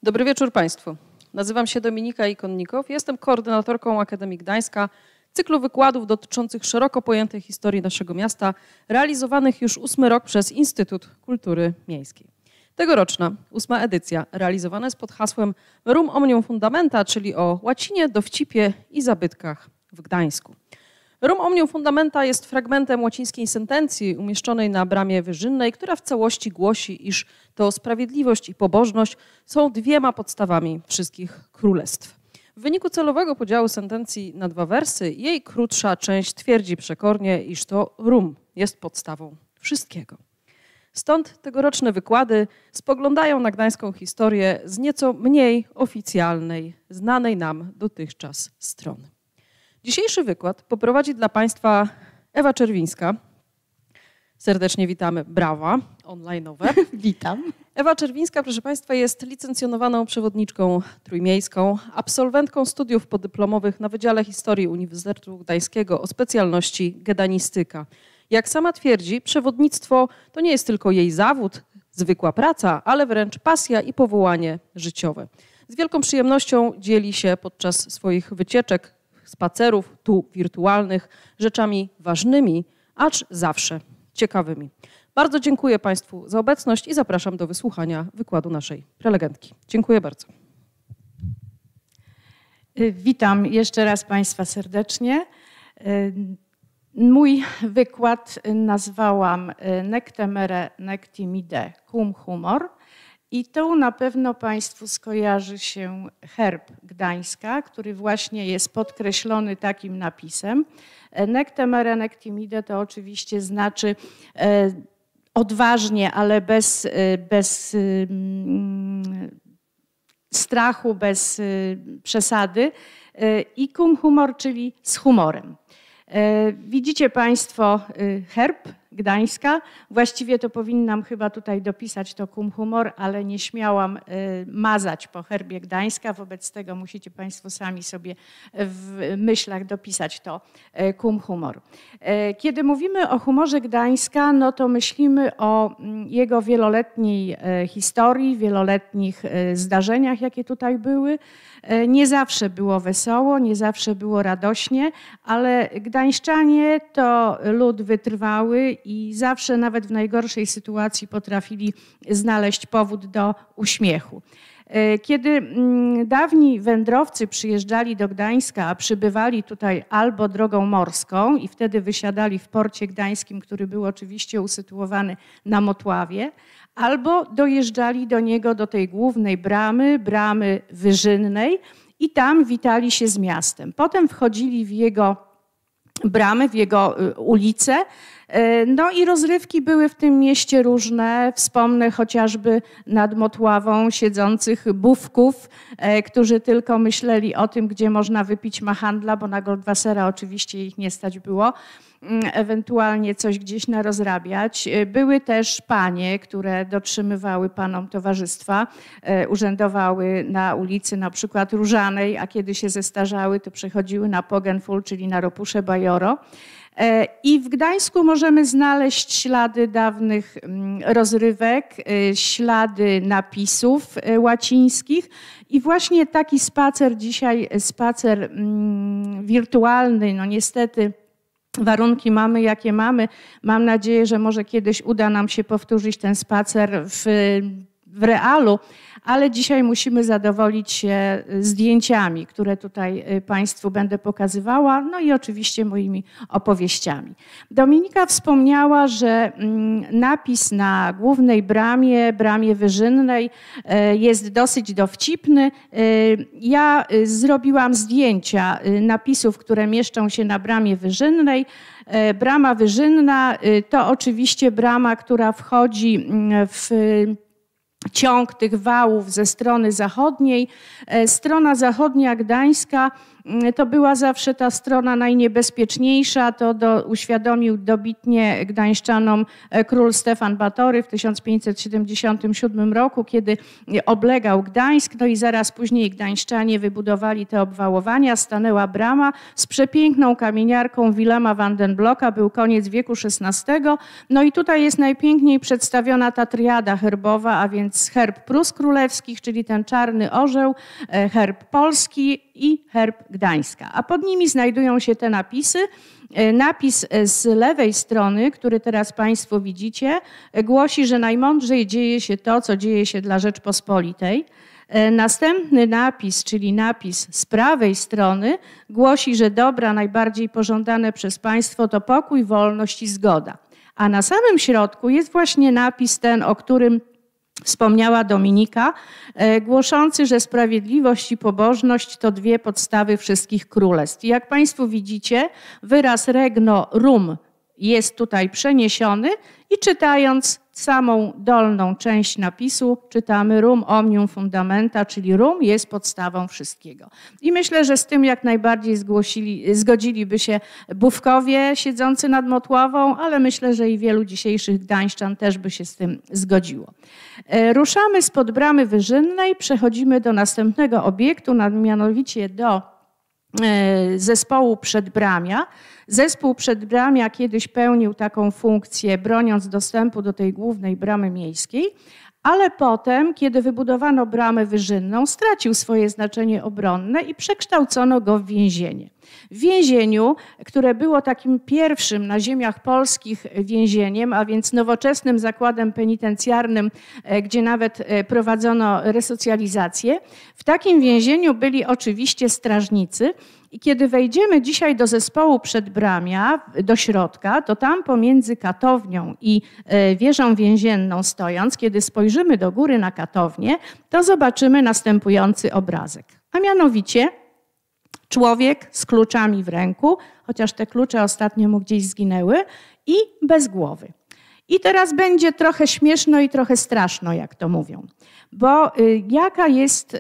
Dobry wieczór Państwu. Nazywam się Dominika Ikonnikow. Jestem koordynatorką Akademii Gdańska cyklu wykładów dotyczących szeroko pojętej historii naszego miasta, realizowanych już 8. rok przez Instytut Kultury Miejskiej. Tegoroczna 8. edycja realizowana jest pod hasłem Rerum Omnium Fundamenta, czyli o łacinie, dowcipie i zabytkach w Gdańsku. Rerum Omnium Fundamenta jest fragmentem łacińskiej sentencji umieszczonej na bramie wyżynnej, która w całości głosi, iż to sprawiedliwość i pobożność są dwiema podstawami wszystkich królestw. W wyniku celowego podziału sentencji na 2 wersy, jej krótsza część twierdzi przekornie, iż to rum jest podstawą wszystkiego. Stąd tegoroczne wykłady spoglądają na gdańską historię z nieco mniej oficjalnej, znanej nam dotychczas strony. Dzisiejszy wykład poprowadzi dla Państwa Ewa Czerwińska. Serdecznie witamy. Brawa online'owe. Witam. Ewa Czerwińska, proszę Państwa, jest licencjonowaną przewodniczką trójmiejską, absolwentką studiów podyplomowych na Wydziale Historii Uniwersytetu Gdańskiego o specjalności gedanistyka. Jak sama twierdzi, przewodnictwo to nie jest tylko jej zawód, zwykła praca, ale wręcz pasja i powołanie życiowe. Z wielką przyjemnością dzieli się podczas swoich wycieczek, spacerów, tu wirtualnych, rzeczami ważnymi, acz zawsze ciekawymi. Bardzo dziękuję Państwu za obecność i zapraszam do wysłuchania wykładu naszej prelegentki. Dziękuję bardzo. Witam jeszcze raz Państwa serdecznie. Mój wykład nazwałam Nec temere, nec timide cum humor. I tu na pewno Państwu skojarzy się herb Gdańska, który właśnie jest podkreślony takim napisem. Nec temere, nec timide to oczywiście znaczy odważnie, ale bez strachu, bez przesady. I cum humor, czyli z humorem. Widzicie Państwo herb Gdańska. Właściwie to powinnam chyba tutaj dopisać to cum humor, ale nie śmiałam mazać po herbie Gdańska. Wobec tego musicie Państwo sami sobie w myślach dopisać to cum humor. Kiedy mówimy o humorze Gdańska, no to myślimy o jego wieloletniej historii, wieloletnich zdarzeniach, jakie tutaj były. Nie zawsze było wesoło, nie zawsze było radośnie, ale gdańszczanie to lud wytrwały i zawsze nawet w najgorszej sytuacji potrafili znaleźć powód do uśmiechu. Kiedy dawni wędrowcy przyjeżdżali do Gdańska, a przybywali tutaj albo drogą morską i wtedy wysiadali w porcie gdańskim, który był oczywiście usytuowany na Motławie, albo dojeżdżali do niego, do tej głównej bramy wyżynnej i tam witali się z miastem. Potem wchodzili w jego bramy, w jego ulice. No i rozrywki były w tym mieście różne. Wspomnę chociażby nad Motławą siedzących bufków, którzy tylko myśleli o tym, gdzie można wypić machandla, bo na Goldwassera oczywiście ich nie stać było. Ewentualnie coś gdzieś narozrabiać. Były też panie, które dotrzymywały panom towarzystwa, urzędowały na ulicy na przykład Różanej, a kiedy się zestarzały, to przechodziły na Pogenful, czyli na Ropusze Bajoro. I w Gdańsku możemy znaleźć ślady dawnych rozrywek, ślady napisów łacińskich i właśnie taki spacer dzisiaj, spacer wirtualny, no niestety warunki mamy jakie mamy. Mam nadzieję, że może kiedyś uda nam się powtórzyć ten spacer w realu, ale dzisiaj musimy zadowolić się zdjęciami, które tutaj Państwu będę pokazywała, no i oczywiście moimi opowieściami. Dominika wspomniała, że napis na głównej bramie wyżynnej jest dosyć dowcipny. Ja zrobiłam zdjęcia napisów, które mieszczą się na bramie wyżynnej. Brama wyżynna to oczywiście brama, która wchodzi w ciąg tych wałów ze strony zachodniej. Strona zachodnia Gdańska to była zawsze ta strona najniebezpieczniejsza. To uświadomił dobitnie gdańszczanom król Stefan Batory w 1577 roku, kiedy oblegał Gdańsk. No i zaraz później gdańszczanie wybudowali te obwałowania, stanęła brama z przepiękną kamieniarką Wilema van den Blocka, był koniec wieku XVI. No i tutaj jest najpiękniej przedstawiona ta triada herbowa, a więc herb Prus Królewskich, czyli ten czarny orzeł, herb polski i herb Gdańska. A pod nimi znajdują się te napisy. Napis z lewej strony, który teraz Państwo widzicie, głosi, że najmądrzej dzieje się to, co dzieje się dla Rzeczpospolitej. Następny napis, czyli napis z prawej strony, głosi, że dobra najbardziej pożądane przez państwo to pokój, wolność i zgoda. A na samym środku jest właśnie napis ten, o którym wspomniała Dominika, głoszący, że sprawiedliwość i pobożność to dwie podstawy wszystkich królestw. I jak Państwo widzicie, wyraz regno rum jest tutaj przeniesiony i czytając samą dolną część napisu czytamy rum omnium fundamenta, czyli rum jest podstawą wszystkiego. I myślę, że z tym jak najbardziej zgodziliby się Bówkowie siedzący nad Motławą, ale myślę, że i wielu dzisiejszych gdańszczan też by się z tym zgodziło. Ruszamy spod bramy Wyżynnej, przechodzimy do następnego obiektu, mianowicie do zespołu Przedbramia. Zespół Przedbramia kiedyś pełnił taką funkcję, broniąc dostępu do tej głównej bramy miejskiej, ale potem, kiedy wybudowano bramę Wyżynną, stracił swoje znaczenie obronne i przekształcono go w więzienie. W więzieniu, które było takim pierwszym na ziemiach polskich więzieniem, a więc nowoczesnym zakładem penitencjarnym, gdzie nawet prowadzono resocjalizację, w takim więzieniu byli oczywiście strażnicy. I kiedy wejdziemy dzisiaj do zespołu Przedbramia, do środka, to tam pomiędzy katownią i wieżą więzienną stojąc, kiedy spojrzymy do góry na katownię, to zobaczymy następujący obrazek. A mianowicie człowiek z kluczami w ręku, chociaż te klucze ostatnio mu gdzieś zginęły, i bez głowy. I teraz będzie trochę śmieszno i trochę straszno, jak to mówią. Bo jaka jest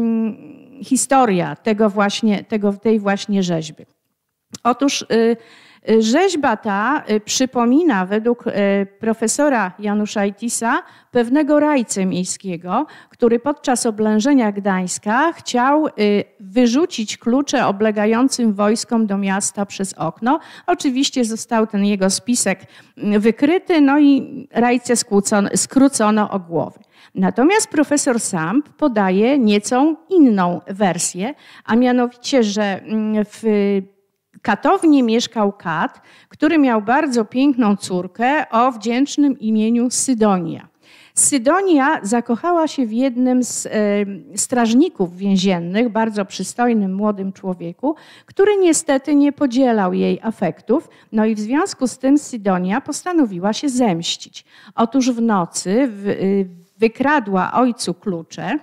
historia tej właśnie rzeźby? Otóż rzeźba ta przypomina według profesora Januszajtisa pewnego rajcę miejskiego, który podczas oblężenia Gdańska chciał wyrzucić klucze oblegającym wojskom do miasta przez okno. Oczywiście został ten jego spisek wykryty, no i rajcę skrócono o głowę. Natomiast profesor Samp podaje nieco inną wersję, a mianowicie, że w katowni mieszkał kat, który miał bardzo piękną córkę o wdzięcznym imieniu Sydonia. Sydonia zakochała się w jednym z strażników więziennych, bardzo przystojnym młodym człowieku, który niestety nie podzielał jej afektów. No i w związku z tym Sydonia postanowiła się zemścić. Otóż w nocy wykradła ojcu klucze,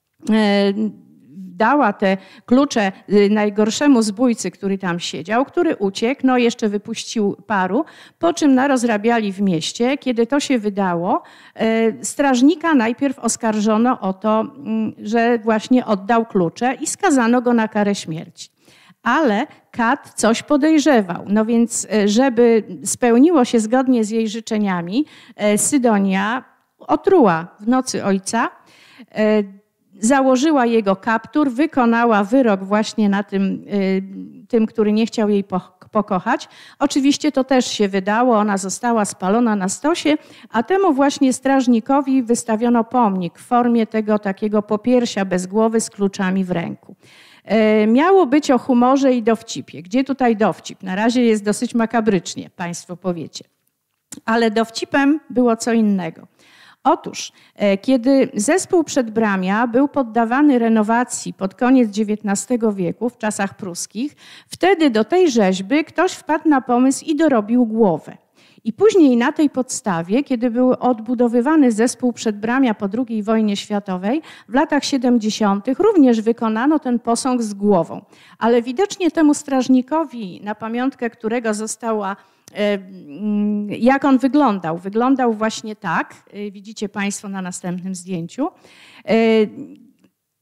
dała te klucze najgorszemu zbójcy, który tam siedział, który uciekł, no jeszcze wypuścił paru, po czym narozrabiali w mieście. Kiedy to się wydało, strażnika najpierw oskarżono o to, że właśnie oddał klucze i skazano go na karę śmierci. Ale kat coś podejrzewał. No więc, żeby spełniło się zgodnie z jej życzeniami, Sydonia otruła w nocy ojca, założyła jego kaptur, wykonała wyrok właśnie na tym, który nie chciał jej pokochać. Oczywiście to też się wydało, ona została spalona na stosie, a temu właśnie strażnikowi wystawiono pomnik w formie tego takiego popiersia bez głowy z kluczami w ręku. Miało być o humorze i dowcipie. Gdzie tutaj dowcip? Na razie jest dosyć makabrycznie, Państwo powiecie. Ale dowcipem było co innego. Otóż, kiedy zespół Przedbramia był poddawany renowacji pod koniec XIX wieku, w czasach pruskich, wtedy do tej rzeźby ktoś wpadł na pomysł i dorobił głowę. I później na tej podstawie, kiedy był odbudowywany zespół Przedbramia po II wojnie światowej, w latach 70. również wykonano ten posąg z głową. Ale widocznie temu strażnikowi, na pamiątkę którego została, jak on wyglądał? Wyglądał właśnie tak, widzicie Państwo na następnym zdjęciu.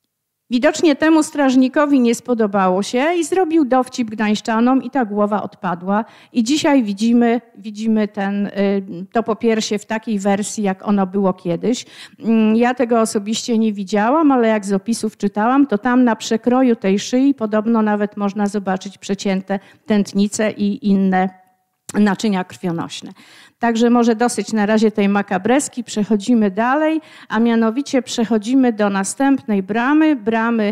Widocznie temu strażnikowi nie spodobało się i zrobił dowcip gdańszczanom i ta głowa odpadła. I dzisiaj widzimy to popiersie w takiej wersji, jak ono było kiedyś. Ja tego osobiście nie widziałam, ale jak z opisów czytałam, to tam na przekroju tej szyi podobno nawet można zobaczyć przecięte tętnice i inne naczynia krwionośne. Także może dosyć na razie tej makabreski, przechodzimy dalej, a mianowicie przechodzimy do następnej bramy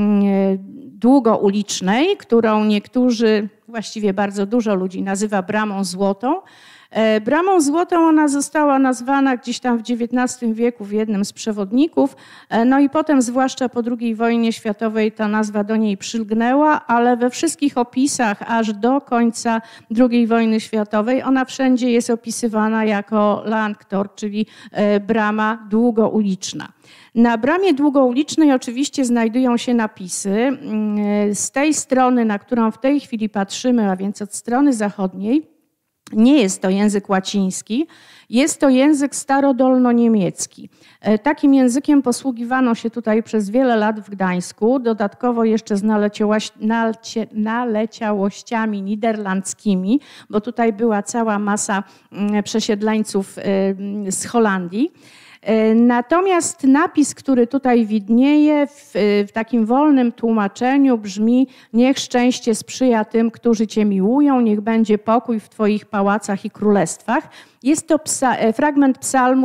długoulicznej, którą niektórzy, właściwie bardzo dużo ludzi nazywa bramą złotą. Bramą złotą ona została nazwana gdzieś tam w XIX wieku w jednym z przewodników, no i potem zwłaszcza po II wojnie światowej ta nazwa do niej przylgnęła, ale we wszystkich opisach aż do końca II wojny światowej ona wszędzie jest opisywana jako Landtor, czyli brama długouliczna. Na bramie długoulicznej oczywiście znajdują się napisy. Z tej strony, na którą w tej chwili patrzymy, a więc od strony zachodniej, nie jest to język łaciński, jest to język starodolno-niemiecki. Takim językiem posługiwano się tutaj przez wiele lat w Gdańsku, dodatkowo jeszcze z naleciałościami niderlandzkimi, bo tutaj była cała masa przesiedleńców z Holandii. Natomiast napis, który tutaj widnieje w takim wolnym tłumaczeniu brzmi: niech szczęście sprzyja tym, którzy Cię miłują, niech będzie pokój w Twoich pałacach i królestwach. Jest to fragment psalmu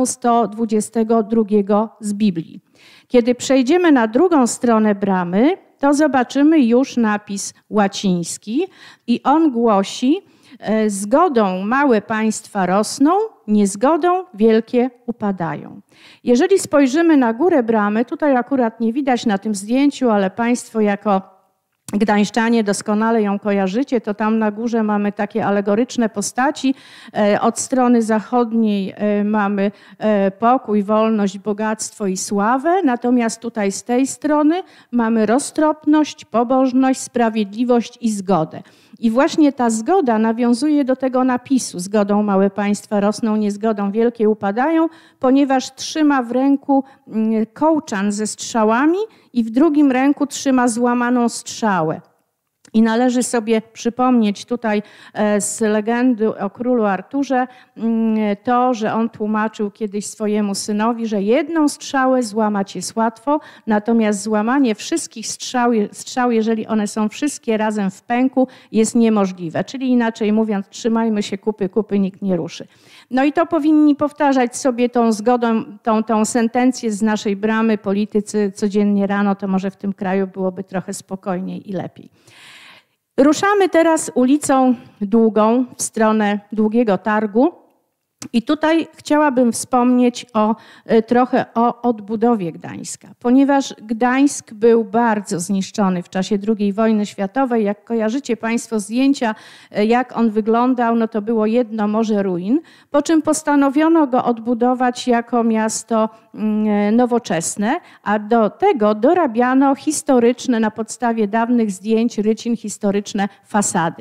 122 z Biblii. Kiedy przejdziemy na drugą stronę bramy, to zobaczymy już napis łaciński i on głosi: zgodą małe państwa rosną, niezgodą wielkie upadają. Jeżeli spojrzymy na górę bramy, tutaj akurat nie widać na tym zdjęciu, ale Państwo jako gdańszczanie doskonale ją kojarzycie, to tam na górze mamy takie alegoryczne postaci. Od strony zachodniej mamy pokój, wolność, bogactwo i sławę, natomiast tutaj z tej strony mamy roztropność, pobożność, sprawiedliwość i zgodę. I właśnie ta zgoda nawiązuje do tego napisu: zgodą małe państwa rosną, niezgodą wielkie upadają, ponieważ trzyma w ręku kołczan ze strzałami i w drugim ręku trzyma złamaną strzałę. I należy sobie przypomnieć tutaj z legendy o królu Arturze to, że on tłumaczył kiedyś swojemu synowi, że jedną strzałę złamać jest łatwo, natomiast złamanie wszystkich strzał, jeżeli one są wszystkie razem w pęku, jest niemożliwe. Czyli inaczej mówiąc, trzymajmy się kupy, nikt nie ruszy. No i to powinni powtarzać sobie tą zgodą, tą sentencję z naszej bramy politycy codziennie rano, to może w tym kraju byłoby trochę spokojniej i lepiej. Ruszamy teraz ulicą Długą w stronę Długiego Targu i tutaj chciałabym wspomnieć trochę o odbudowie Gdańska, ponieważ Gdańsk był bardzo zniszczony w czasie II wojny światowej. Jak kojarzycie Państwo zdjęcia, jak on wyglądał, no to było jedno morze ruin, po czym postanowiono go odbudować jako miasto nowoczesne, a do tego dorabiano historyczne, na podstawie dawnych zdjęć, rycin, historyczne fasady.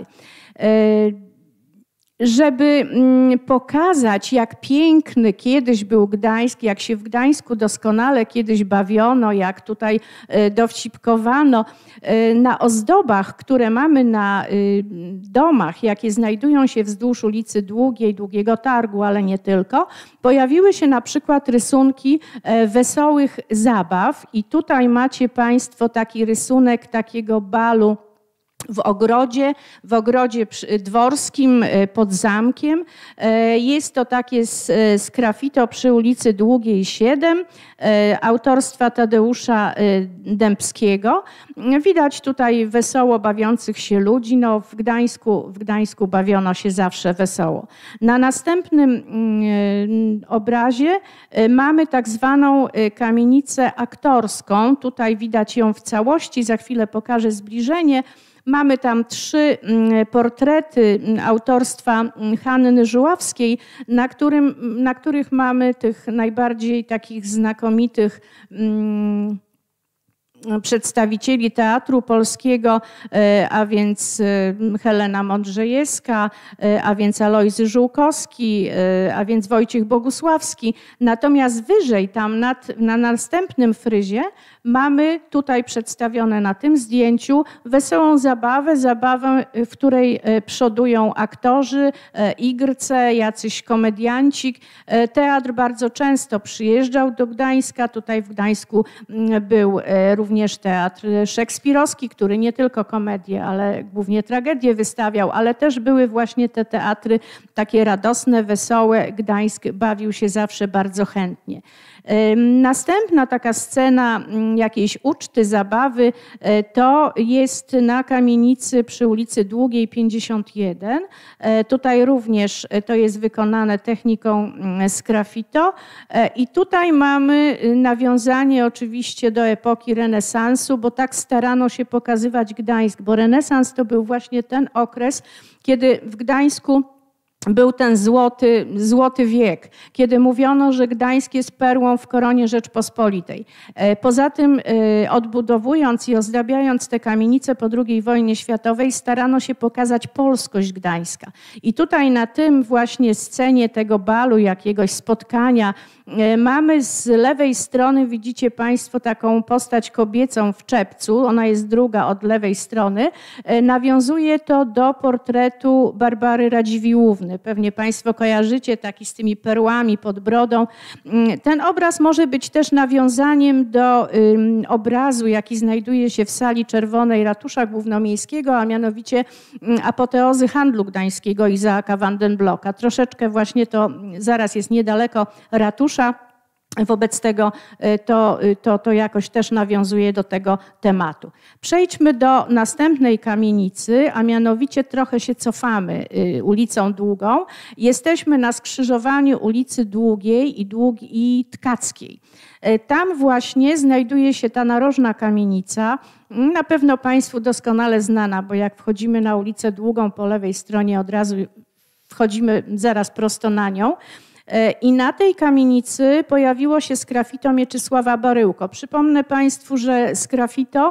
Żeby pokazać, jak piękny kiedyś był Gdańsk, jak się w Gdańsku doskonale kiedyś bawiono, jak tutaj dowcipkowano, na ozdobach, które mamy na domach, jakie znajdują się wzdłuż ulicy Długiej, Długiego Targu, ale nie tylko, pojawiły się na przykład rysunki wesołych zabaw i tutaj macie Państwo taki rysunek takiego balu w ogrodzie dworskim pod zamkiem. Jest to takie sgraffito przy ulicy Długiej 7 autorstwa Tadeusza Dębskiego. Widać tutaj wesoło bawiących się ludzi. No, w Gdańsku bawiono się zawsze wesoło. Na następnym obrazie mamy tak zwaną kamienicę aktorską. Tutaj widać ją w całości. Za chwilę pokażę zbliżenie. Mamy tam 3 portrety autorstwa Hanny Żuławskiej, na których mamy tych najbardziej takich znakomitych przedstawicieli Teatru Polskiego, a więc Helena Mądrzejewska, a więc Alojzy Żółkowski, a więc Wojciech Bogusławski. Natomiast wyżej, tam na następnym fryzie, mamy tutaj przedstawione na tym zdjęciu wesołą zabawę, w której przodują aktorzy, igrce, jacyś komediancik. Teatr bardzo często przyjeżdżał do Gdańska. Tutaj w Gdańsku był również teatr szekspirowski, który nie tylko komedię, ale głównie tragedię wystawiał, ale też były właśnie te teatry takie radosne, wesołe. Gdańsk bawił się zawsze bardzo chętnie. Następna taka scena jakiejś uczty, zabawy to jest na kamienicy przy ulicy Długiej 51. Tutaj również to jest wykonane techniką sgraffito i tutaj mamy nawiązanie oczywiście do epoki renesansu, bo tak starano się pokazywać Gdańsk, bo renesans to był właśnie ten okres, kiedy w Gdańsku był ten złoty wiek, kiedy mówiono, że Gdańsk jest perłą w koronie Rzeczpospolitej. Poza tym odbudowując i ozdabiając te kamienice po II wojnie światowej starano się pokazać polskość Gdańska. I tutaj na tym właśnie scenie tego balu, jakiegoś spotkania mamy z lewej strony, widzicie Państwo, taką postać kobiecą w czepcu, ona jest druga od lewej strony. Nawiązuje to do portretu Barbary Radziwiłłówny. Pewnie Państwo kojarzycie, taki z tymi perłami pod brodą. Ten obraz może być też nawiązaniem do obrazu, jaki znajduje się w sali czerwonej Ratusza Głównomiejskiego, a mianowicie apoteozy handlu gdańskiego Izaaka van den Blocka. Troszeczkę właśnie to zaraz jest niedaleko ratusza. Wobec tego to jakoś też nawiązuje do tego tematu. Przejdźmy do następnej kamienicy, a mianowicie trochę się cofamy ulicą Długą. Jesteśmy na skrzyżowaniu ulicy Długiej i Tkackiej. Tam właśnie znajduje się ta narożna kamienica, na pewno Państwu doskonale znana, bo jak wchodzimy na ulicę Długą po lewej stronie, od razu wchodzimy zaraz prosto na nią. I na tej kamienicy pojawiło się sgraffito Mieczysława Baryłko. Przypomnę Państwu, że sgraffito,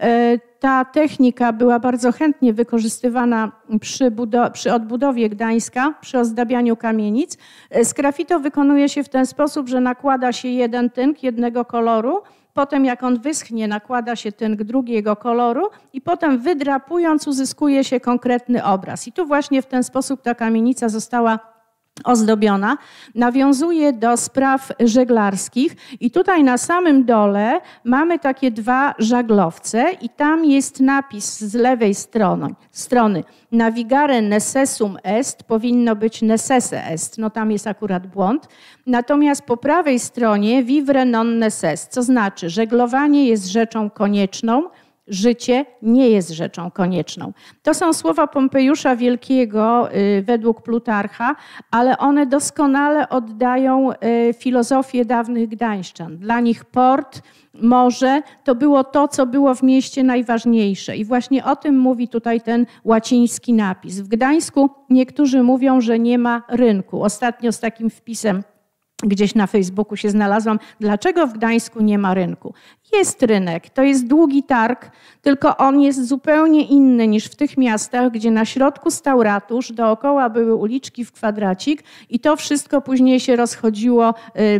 ta technika była bardzo chętnie wykorzystywana przy odbudowie Gdańska, przy ozdabianiu kamienic. Sgraffito wykonuje się w ten sposób, że nakłada się jeden tynk jednego koloru, potem jak on wyschnie, nakłada się tynk drugiego koloru i potem wydrapując uzyskuje się konkretny obraz. I tu właśnie w ten sposób ta kamienica została ozdobiona, nawiązuje do spraw żeglarskich i tutaj na samym dole mamy takie dwa żaglowce i tam jest napis z lewej strony navigare necessum est, powinno być necesse est, no tam jest akurat błąd, natomiast po prawej stronie vivere non necesse, co znaczy żeglowanie jest rzeczą konieczną, życie nie jest rzeczą konieczną. To są słowa Pompejusza Wielkiego według Plutarcha, ale one doskonale oddają filozofię dawnych Gdańszczan. Dla nich port, morze to było to, co było w mieście najważniejsze. I właśnie o tym mówi tutaj ten łaciński napis. W Gdańsku niektórzy mówią, że nie ma rynku. Ostatnio z takim wpisem gdzieś na Facebooku się znalazłam, dlaczego w Gdańsku nie ma rynku. Jest rynek, to jest długi targ, tylko on jest zupełnie inny niż w tych miastach, gdzie na środku stał ratusz, dookoła były uliczki w kwadracik i to wszystko później się rozchodziło,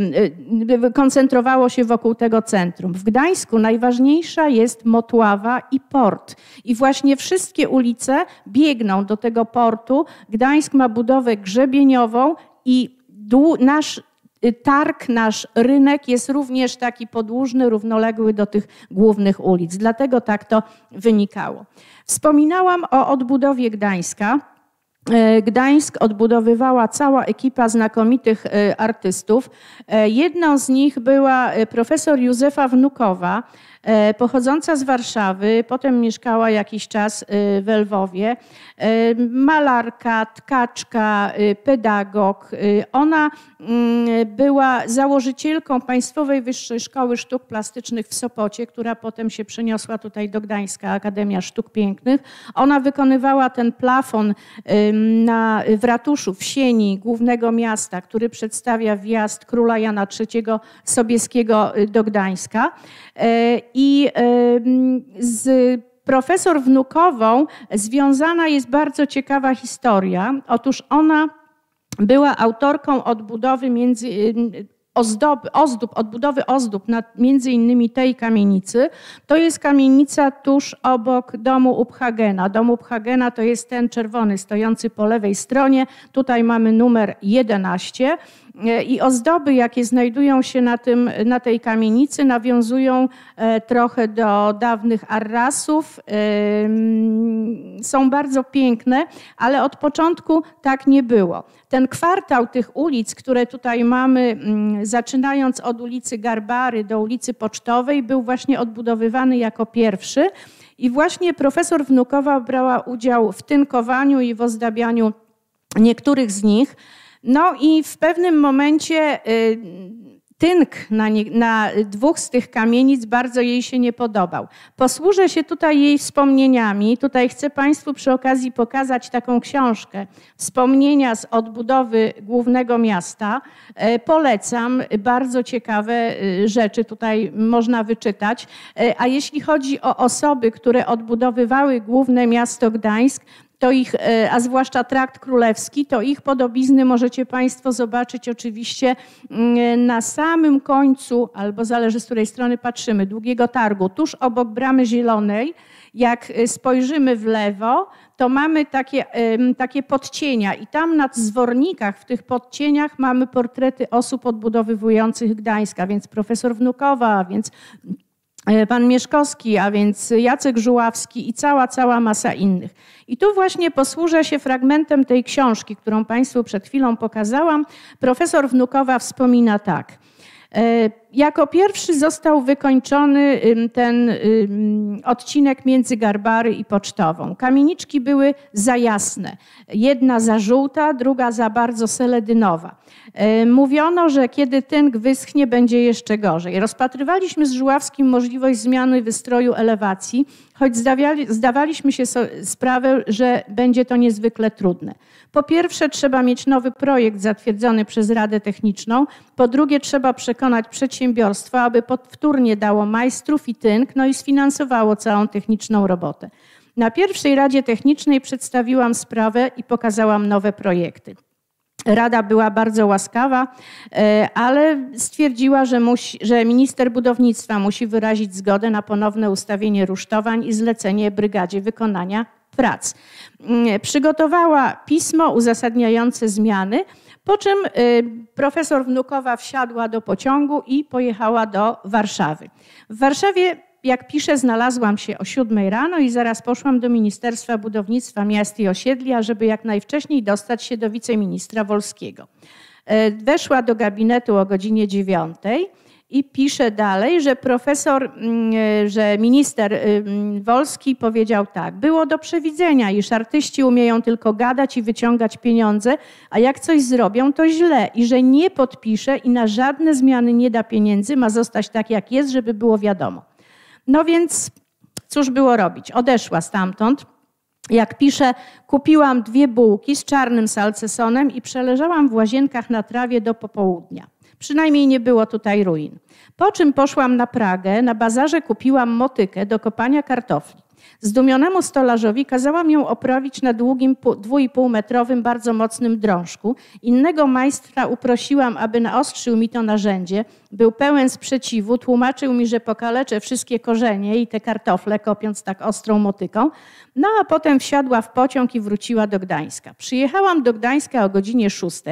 koncentrowało się wokół tego centrum. W Gdańsku najważniejsza jest Motława i port. I właśnie wszystkie ulice biegną do tego portu. Gdańsk ma budowę grzebieniową i nasz targ, nasz rynek jest również taki podłużny, równoległy do tych głównych ulic. Dlatego tak to wynikało. Wspominałam o odbudowie Gdańska. Gdańsk odbudowywała cała ekipa znakomitych artystów. Jedną z nich była profesor Józefa Wnukowa, pochodząca z Warszawy, potem mieszkała jakiś czas w Lwowie. Malarka, tkaczka, pedagog. Ona była założycielką Państwowej Wyższej Szkoły Sztuk Plastycznych w Sopocie, która potem się przeniosła tutaj do Gdańska, Akademia Sztuk Pięknych. Ona wykonywała ten plafon w ratuszu w sieni głównego miasta, który przedstawia wjazd króla Jana III Sobieskiego do Gdańska. I z profesor Wnukową związana jest bardzo ciekawa historia. Otóż ona była autorką odbudowy odbudowy ozdób między innymi tej kamienicy. To jest kamienica tuż obok domu Uphagena. Dom Uphagena to jest ten czerwony stojący po lewej stronie. Tutaj mamy numer 11. I ozdoby, jakie znajdują się na tej kamienicy, nawiązują trochę do dawnych arrasów. Są bardzo piękne, ale od początku tak nie było. Ten kwartał tych ulic, które tutaj mamy, zaczynając od ulicy Garbary do ulicy Pocztowej, był właśnie odbudowywany jako pierwszy. I właśnie profesor Wnukowa brała udział w tynkowaniu i w ozdabianiu niektórych z nich. No i w pewnym momencie tynk na dwóch z tych kamienic bardzo jej się nie podobał. Posłużę się tutaj jej wspomnieniami. Tutaj chcę Państwu przy okazji pokazać taką książkę Wspomnienia z odbudowy głównego miasta. Polecam, bardzo ciekawe rzeczy tutaj można wyczytać. A jeśli chodzi o osoby, które odbudowywały główne miasto Gdańsk, to ich, a zwłaszcza Trakt Królewski, to ich podobizny możecie Państwo zobaczyć oczywiście na samym końcu, albo zależy z której strony patrzymy, Długiego Targu, tuż obok Bramy Zielonej. Jak spojrzymy w lewo, to mamy takie podcienia i tam na zwornikach, w tych podcieniach mamy portrety osób odbudowywujących Gdańska, więc profesor Wnukowa, a więc pan Mieszkowski, a więc Jacek Żuławski i cała masa innych. I tu właśnie posłużę się fragmentem tej książki, którą Państwu przed chwilą pokazałam. Profesor Wnukowa wspomina tak. Jako pierwszy został wykończony ten odcinek między Garbary i Pocztową. Kamieniczki były za jasne. Jedna za żółta, druga za bardzo seledynowa. Mówiono, że kiedy tynk wyschnie, będzie jeszcze gorzej. Rozpatrywaliśmy z Żuławskim możliwość zmiany wystroju elewacji, choć zdawaliśmy się sprawę, że będzie to niezwykle trudne. Po pierwsze, trzeba mieć nowy projekt zatwierdzony przez Radę Techniczną. Po drugie, trzeba przekonać przedsiębiorstwo, aby powtórnie dało majstrów i tynk, no i sfinansowało całą techniczną robotę. Na pierwszej Radzie Technicznej przedstawiłam sprawę i pokazałam nowe projekty. Rada była bardzo łaskawa, ale stwierdziła, że minister budownictwa musi wyrazić zgodę na ponowne ustawienie rusztowań i zlecenie brygadzie wykonania prac. Przygotowała pismo uzasadniające zmiany, po czym profesor Wnukowa wsiadła do pociągu i pojechała do Warszawy. W Warszawie, jak piszę, znalazłam się o 7 rano i zaraz poszłam do Ministerstwa Budownictwa Miast i Osiedli, żeby jak najwcześniej dostać się do wiceministra Wolskiego. Weszła do gabinetu o godzinie 9 i pisze dalej, że minister Wolski powiedział tak. Było do przewidzenia, iż artyści umieją tylko gadać i wyciągać pieniądze, a jak coś zrobią, to źle i że nie podpisze i na żadne zmiany nie da pieniędzy, ma zostać tak jak jest, żeby było wiadomo. No więc cóż było robić? Odeszła stamtąd. Jak pisze, kupiłam 2 bułki z czarnym salcesonem i przeleżałam w łazienkach na trawie do popołudnia. Przynajmniej nie było tutaj ruin. Po czym poszłam na Pragę, na bazarze kupiłam motykę do kopania kartofli. Zdumionemu stolarzowi kazałam ją oprawić na długim 2,5-metrowym, bardzo mocnym drążku. Innego majstra uprosiłam, aby naostrzył mi to narzędzie. Był pełen sprzeciwu, tłumaczył mi, że pokaleczę wszystkie korzenie i te kartofle, kopiąc tak ostrą motyką. No a potem wsiadła w pociąg i wróciła do Gdańska. Przyjechałam do Gdańska o godzinie 6.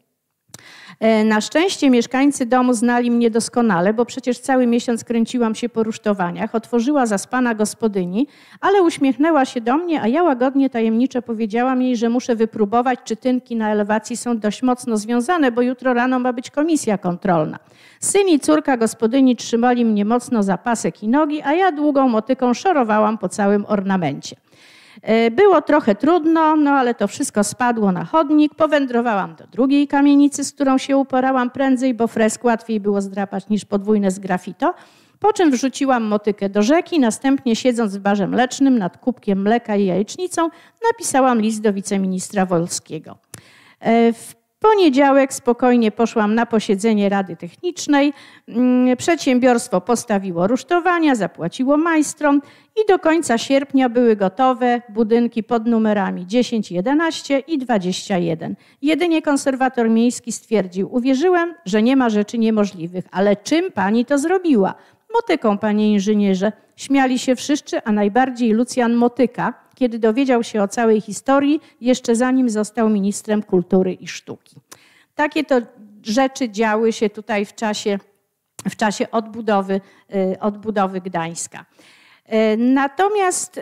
Na szczęście mieszkańcy domu znali mnie doskonale, bo przecież cały miesiąc kręciłam się po rusztowaniach. Otworzyła zaspana gospodyni, ale uśmiechnęła się do mnie, a ja łagodnie, tajemniczo powiedziałam jej, że muszę wypróbować, czy tynki na elewacji są dość mocno związane, bo jutro rano ma być komisja kontrolna. Syn i córka gospodyni trzymali mnie mocno za pasek i nogi, a ja długą motyką szorowałam po całym ornamencie. Było trochę trudno, no ale to wszystko spadło na chodnik. Powędrowałam do drugiej kamienicy, z którą się uporałam prędzej, bo fresk łatwiej było zdrapać niż podwójne z graffito. Po czym wrzuciłam motykę do rzeki, następnie siedząc w barze mlecznym nad kubkiem mleka i jajecznicą, napisałam list do wiceministra Wolskiego. W poniedziałek spokojnie poszłam na posiedzenie Rady Technicznej. Przedsiębiorstwo postawiło rusztowania, zapłaciło majstrom i do końca sierpnia były gotowe budynki pod numerami 10, 11 i 21. Jedynie konserwator miejski stwierdził: uwierzyłem, że nie ma rzeczy niemożliwych, ale czym pani to zrobiła? Motyką, panie inżynierze. Śmiali się wszyscy, a najbardziej Lucjan Motyka, kiedy dowiedział się o całej historii, jeszcze zanim został ministrem kultury i sztuki. Takie to rzeczy działy się tutaj w czasie odbudowy Gdańska. Natomiast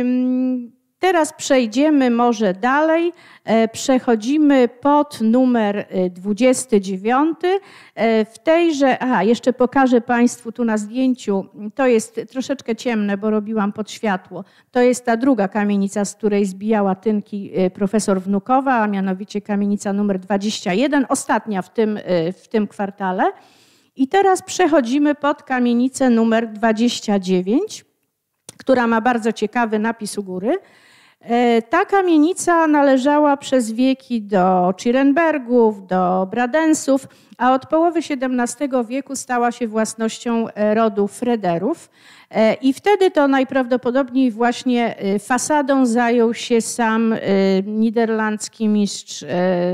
teraz przejdziemy może dalej. Przechodzimy pod numer 29. W tejże, jeszcze pokażę państwu tu na zdjęciu, to jest troszeczkę ciemne, bo robiłam pod światło. To jest ta druga kamienica, z której zbijała tynki profesor Wnukowa, a mianowicie kamienica numer 21, ostatnia w tym kwartale. I teraz przechodzimy pod kamienicę numer 29, która ma bardzo ciekawy napis u góry. Ta kamienica należała przez wieki do Chirenbergów, do Bradensów, a od połowy XVII wieku stała się własnością rodu Frederów. I wtedy to najprawdopodobniej właśnie fasadą zajął się sam niderlandzki mistrz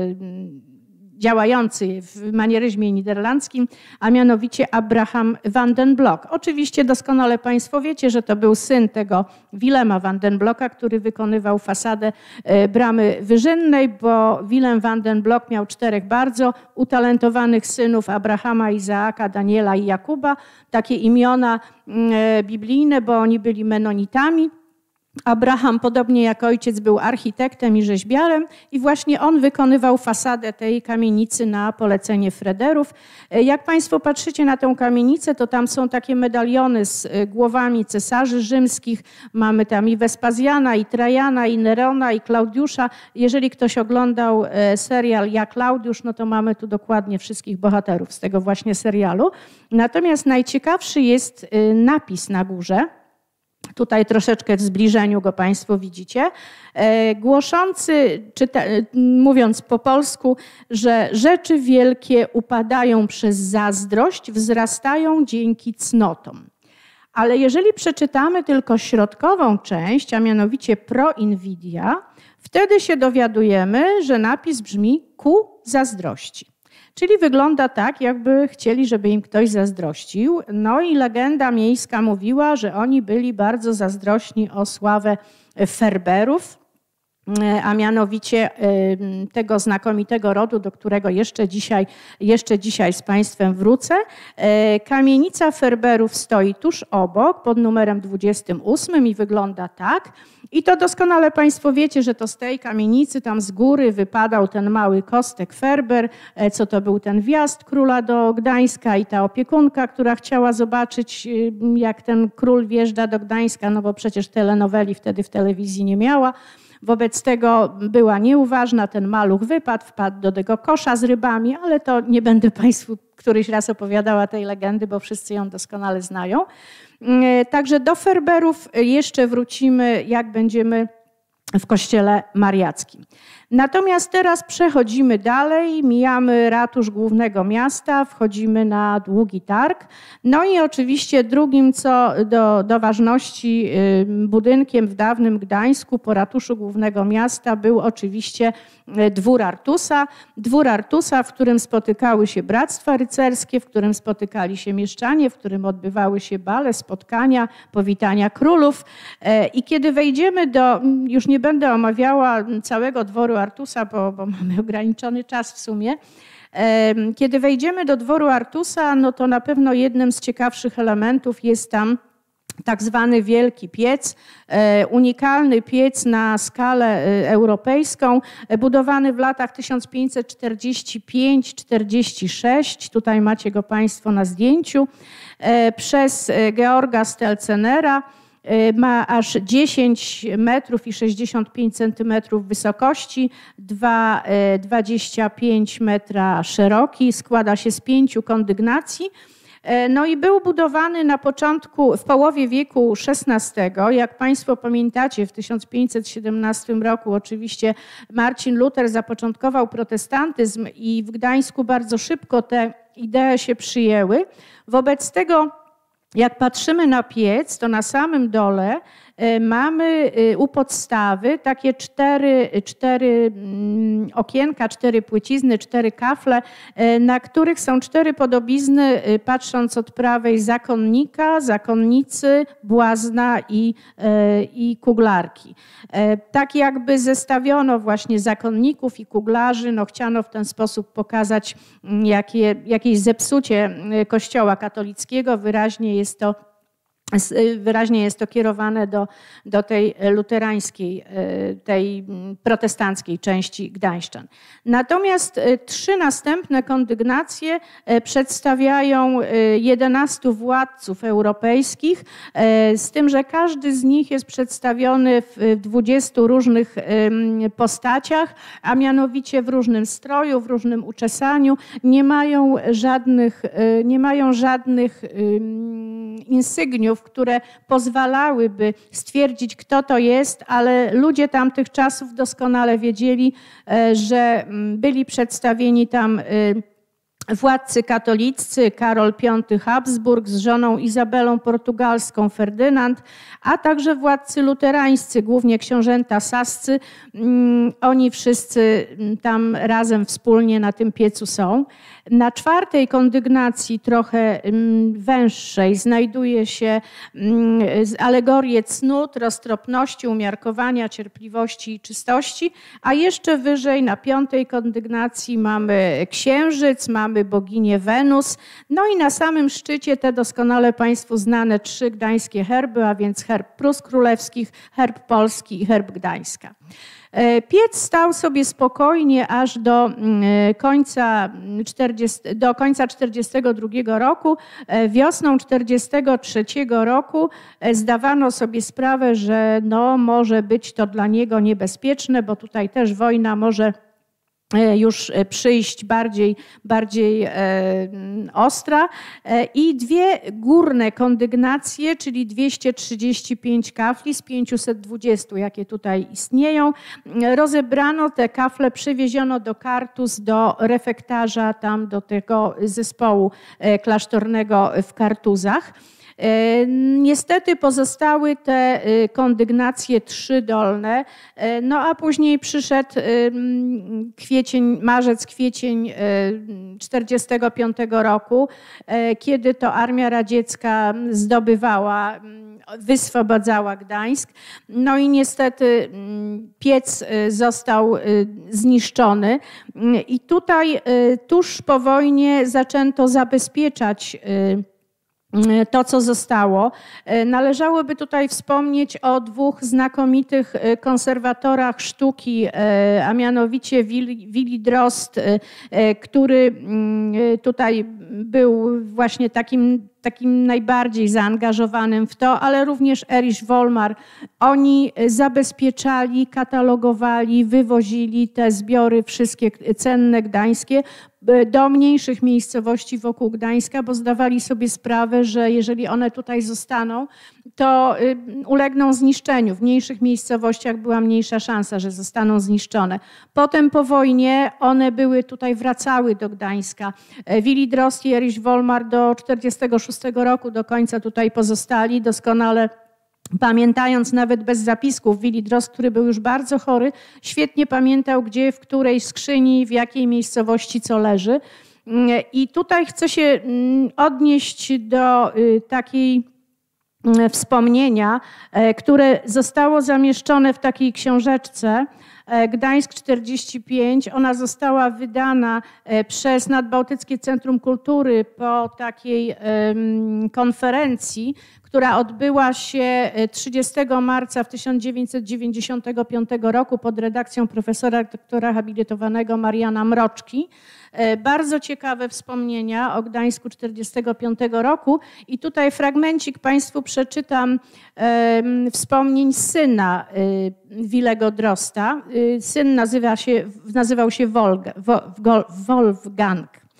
działający w manieryzmie niderlandzkim, a mianowicie Abraham van den Blok. Oczywiście doskonale państwo wiecie, że to był syn tego Willema van den Bloka, który wykonywał fasadę bramy wyżynnej, bo Willem van den Blok miał 4 bardzo utalentowanych synów: Abrahama, Izaaka, Daniela i Jakuba. Takie imiona biblijne, bo oni byli menonitami. Abraham, podobnie jak ojciec, był architektem i rzeźbiarem i właśnie on wykonywał fasadę tej kamienicy na polecenie Frederów. Jak państwo patrzycie na tę kamienicę, to tam są takie medaliony z głowami cesarzy rzymskich. Mamy tam i Wespazjana, i Trajana, i Nerona, i Klaudiusza. Jeżeli ktoś oglądał serial Ja Klaudiusz, no to mamy tu dokładnie wszystkich bohaterów z tego właśnie serialu. Natomiast najciekawszy jest napis na górze. Tutaj troszeczkę w zbliżeniu go państwo widzicie, głoszący, mówiąc po polsku, że rzeczy wielkie upadają przez zazdrość, wzrastają dzięki cnotom. Ale jeżeli przeczytamy tylko środkową część, a mianowicie pro invidia, wtedy się dowiadujemy, że napis brzmi ku zazdrości. Czyli wygląda tak, jakby chcieli, żeby im ktoś zazdrościł. No i legenda miejska mówiła, że oni byli bardzo zazdrośni o sławę Ferberów, a mianowicie tego znakomitego rodu, do którego jeszcze dzisiaj z państwem wrócę. Kamienica Ferberów stoi tuż obok, pod numerem 28 i wygląda tak. I to doskonale państwo wiecie, że to z tej kamienicy tam z góry wypadał ten mały Kostek Ferber, co to był ten wjazd króla do Gdańska i ta opiekunka, która chciała zobaczyć, jak ten król wjeżdża do Gdańska, no bo przecież telenoweli wtedy w telewizji nie miała. Wobec tego była nieuważna, ten maluch wpadł do tego kosza z rybami, ale to nie będę państwu któryś raz opowiadała tej legendy, bo wszyscy ją doskonale znają. Także do Ferberów jeszcze wrócimy, jak będziemy w kościele mariackim. Natomiast teraz przechodzimy dalej, mijamy ratusz głównego miasta, wchodzimy na Długi Targ. No i oczywiście drugim co do ważności budynkiem w dawnym Gdańsku po ratuszu głównego miasta był oczywiście dwór Artusa. Dwór Artusa, w którym spotykały się bractwa rycerskie, w którym spotykali się mieszczanie, w którym odbywały się bale, spotkania, powitania królów. I kiedy wejdziemy już nie będę omawiała całego dworu Artusa, bo mamy ograniczony czas w sumie. Kiedy wejdziemy do dworu Artusa, no to na pewno jednym z ciekawszych elementów jest tam tak zwany wielki piec, unikalny piec na skalę europejską, budowany w latach 1545-46, tutaj macie go państwo na zdjęciu, przez Georga Stelzenera. Ma aż 10 metrów i 65 centymetrów wysokości, 2,25 metra szeroki, składa się z 5 kondygnacji. No i był budowany na początku, w połowie wieku XVI. Jak Państwo pamiętacie, w 1517 roku oczywiście Marcin Luter zapoczątkował protestantyzm i w Gdańsku bardzo szybko te idee się przyjęły. Wobec tego, jak patrzymy na piec, to na samym dole mamy u podstawy takie cztery okienka, 4 płycizny, 4 kafle, na których są 4 podobizny, patrząc od prawej, zakonnika, zakonnicy, błazna i kuglarki. Tak jakby zestawiono właśnie zakonników i kuglarzy, no chciano w ten sposób pokazać jakieś zepsucie Kościoła katolickiego. Wyraźnie jest to kierowane do tej luterańskiej, tej protestanckiej części gdańszczan. Natomiast 3 następne kondygnacje przedstawiają 11 władców europejskich, z tym, że każdy z nich jest przedstawiony w 20 różnych postaciach, a mianowicie w różnym stroju, w różnym uczesaniu. Nie mają żadnych insygniów, które pozwalałyby stwierdzić, kto to jest, ale ludzie tamtych czasów doskonale wiedzieli, że byli przedstawieni tam władcy katoliccy, Karol V Habsburg z żoną Izabelą Portugalską Ferdynand, a także władcy luterańscy, głównie książęta sascy. Oni wszyscy tam razem wspólnie na tym piecu są. Na 4. kondygnacji, trochę węższej, znajduje się alegorie cnót, roztropności, umiarkowania, cierpliwości i czystości, a jeszcze wyżej na 5. kondygnacji mamy księżyc, mamy boginię Wenus, no i na samym szczycie te doskonale Państwu znane 3 gdańskie herby, a więc herb Prus Królewskich, herb Polski i herb Gdańska. Piec stał sobie spokojnie aż do końca 1942 roku. Wiosną 1943 roku zdawano sobie sprawę, że no, może być to dla niego niebezpieczne, bo tutaj też wojna może już przyjść bardziej ostra i 2 górne kondygnacje, czyli 235 kafli z 520, jakie tutaj istnieją. Rozebrano te kafle, przywieziono do Kartuz, do refektarza, tam do tego zespołu klasztornego w Kartuzach. Niestety pozostały te kondygnacje 3 dolne, no a później przyszedł marzec, kwiecień 1945 roku, kiedy to Armia Radziecka wyswobodzała Gdańsk. No i niestety piec został zniszczony i tutaj tuż po wojnie zaczęto zabezpieczać to, co zostało. Należałoby tutaj wspomnieć o 2 znakomitych konserwatorach sztuki, a mianowicie Willi Drozd, który tutaj był właśnie takim najbardziej zaangażowanym w to, ale również Erich Wolmar. Oni zabezpieczali, katalogowali, wywozili te zbiory wszystkie cenne gdańskie do mniejszych miejscowości wokół Gdańska, bo zdawali sobie sprawę, że jeżeli one tutaj zostaną, to ulegną zniszczeniu. W mniejszych miejscowościach była mniejsza szansa, że zostaną zniszczone. Potem po wojnie one wracały do Gdańska. Willi Drozd i Erich Wolmar do 1946 roku do końca tutaj pozostali, doskonale pamiętając nawet bez zapisków. Willi Drozd, który był już bardzo chory, świetnie pamiętał, gdzie, w której skrzyni, w jakiej miejscowości co leży. I tutaj chcę się odnieść do takiej wspomnienia, które zostało zamieszczone w takiej książeczce Gdańsk 45. Ona została wydana przez Nadbałtyckie Centrum Kultury po takiej konferencji, która odbyła się 30 marca 1995 roku pod redakcją profesora doktora habilitowanego Mariana Mroczki. Bardzo ciekawe wspomnienia o Gdańsku 1945 roku i tutaj fragmencik Państwu przeczytam wspomnień syna Willego Drozda. Syn nazywał się Wolfgang.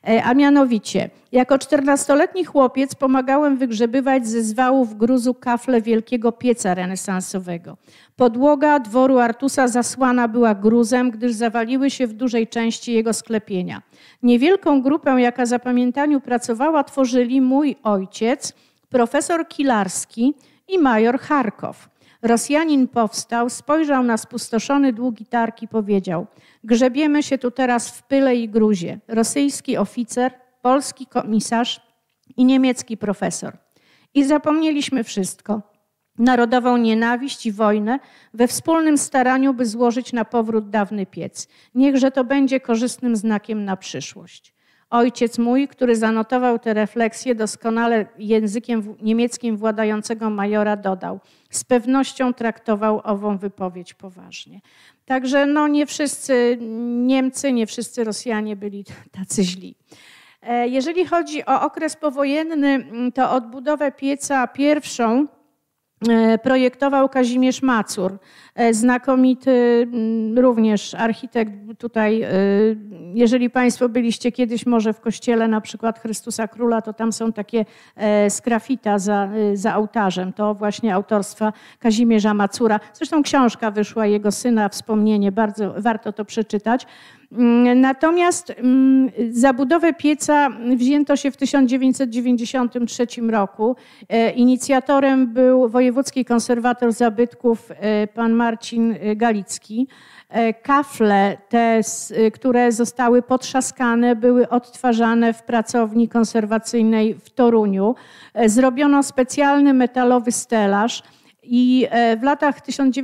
A mianowicie, jako 14-letni chłopiec pomagałem wygrzebywać ze zwałów gruzu kafle wielkiego pieca renesansowego. Podłoga dworu Artusa zasłana była gruzem, gdyż zawaliły się w dużej części jego sklepienia. Niewielką grupę, jaka zapamiętaniu pracowała, tworzyli mój ojciec, profesor Kilarski i major Charkow. Rosjanin powstał, spojrzał na spustoszony dług gitarki i powiedział: grzebiemy się tu teraz w pyle i gruzie. Rosyjski oficer, polski komisarz i niemiecki profesor. I zapomnieliśmy wszystko. Narodową nienawiść i wojnę we wspólnym staraniu, by złożyć na powrót dawny piec. Niechże to będzie korzystnym znakiem na przyszłość. Ojciec mój, który zanotował te refleksje doskonale językiem niemieckim władającego majora, dodał: z pewnością traktował ową wypowiedź poważnie. Także no, nie wszyscy Niemcy, nie wszyscy Rosjanie byli tacy źli. Jeżeli chodzi o okres powojenny, to odbudowę pieca pierwszą projektował Kazimierz Macur, znakomity również architekt. Tutaj, jeżeli Państwo byliście kiedyś może w kościele na przykład Chrystusa Króla, to tam są takie sgrafita za ołtarzem. To właśnie autorstwa Kazimierza Macura. Zresztą książka wyszła jego syna, Wspomnienie, bardzo warto to przeczytać. Natomiast za budowę pieca wzięto się w 1993 roku. Inicjatorem był wojewódzki konserwator zabytków pan Marcin Galicki. Kafle te, które zostały potrzaskane, były odtwarzane w pracowni konserwacyjnej w Toruniu. Zrobiono specjalny metalowy stelaż. I w latach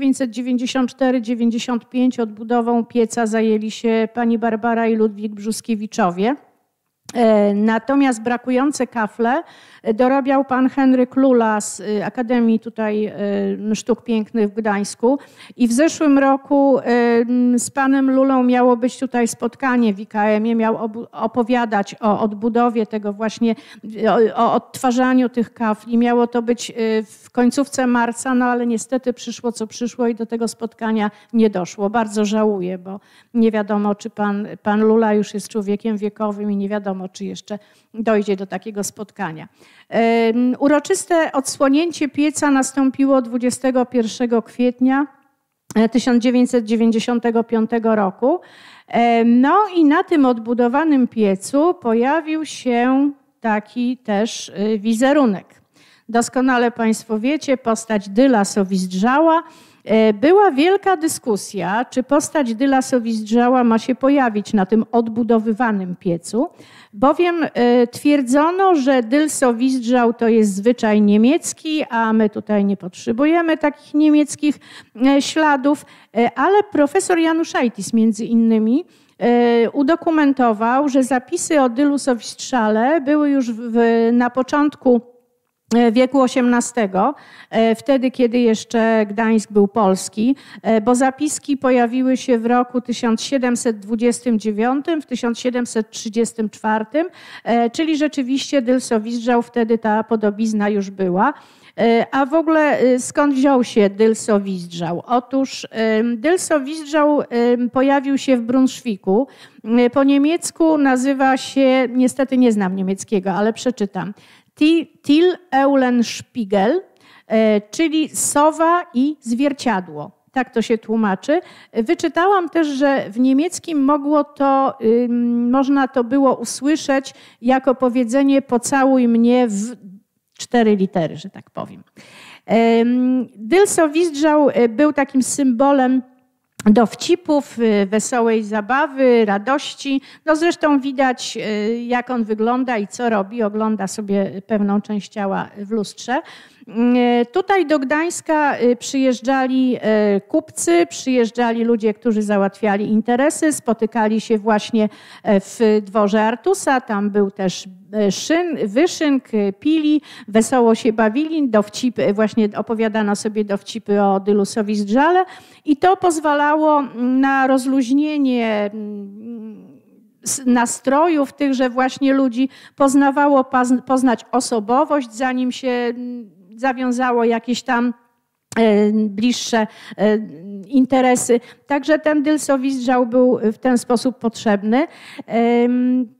1994-95 odbudową pieca zajęli się pani Barbara i Ludwik Brzuskiewiczowie. Natomiast brakujące kafle dorabiał pan Henryk Lula z Akademii tutaj Sztuk Pięknych w Gdańsku. I w zeszłym roku z panem Lulą miało być tutaj spotkanie w IKM-ie, miał opowiadać o odbudowie tego właśnie, o odtwarzaniu tych kafli. Miało to być w końcówce marca, no ale niestety przyszło co przyszło i do tego spotkania nie doszło. Bardzo żałuję, bo nie wiadomo, czy pan Lula już jest człowiekiem wiekowym i nie wiadomo, czy jeszcze dojdzie do takiego spotkania. Uroczyste odsłonięcie pieca nastąpiło 21 kwietnia 1995 roku. No i na tym odbudowanym piecu pojawił się taki też wizerunek. Doskonale Państwo wiecie, postać Dyla Sowizdrzała. Była wielka dyskusja, czy postać Dyla Sowizdrzała ma się pojawić na tym odbudowywanym piecu, bowiem twierdzono, że Dyl Sowizdrzał to jest zwyczaj niemiecki, a my tutaj nie potrzebujemy takich niemieckich śladów, ale profesor Januszajtis między innymi udokumentował, że zapisy o Dylu Sowizdrzale były już na początku wieku XVIII, wtedy, kiedy jeszcze Gdańsk był polski, bo zapiski pojawiły się w roku 1729, w 1734, czyli rzeczywiście Dyl Sowizdrzał, wtedy ta podobizna już była. A w ogóle skąd wziął się Dyl Sowizdrzał? Otóż Dyl Sowizdrzał pojawił się w Brunszwiku. Po niemiecku nazywa się, niestety nie znam niemieckiego, ale przeczytam, Til Eulenspiegel, czyli sowa i zwierciadło. Tak to się tłumaczy. Wyczytałam też, że w niemieckim można to było usłyszeć jako powiedzenie pocałuj mnie w 4 litery, że tak powiem. Dyl Sowizdrzał był takim symbolem dowcipów, wesołej zabawy, radości. No zresztą widać, jak on wygląda i co robi. Ogląda sobie pewną część ciała w lustrze. Tutaj do Gdańska przyjeżdżali kupcy, przyjeżdżali ludzie, którzy załatwiali interesy, spotykali się właśnie w dworze Artusa. Tam był też wyszynk, pili, wesoło się bawili, dowcipy, właśnie opowiadano sobie dowcipy o Dylu Sowizdrzale i to pozwalało na rozluźnienie nastrojów tychże właśnie ludzi, poznawało poznać osobowość, zanim się zawiązało jakieś tam bliższe interesy. Także ten Dyl Sowizdrzał był w ten sposób potrzebny.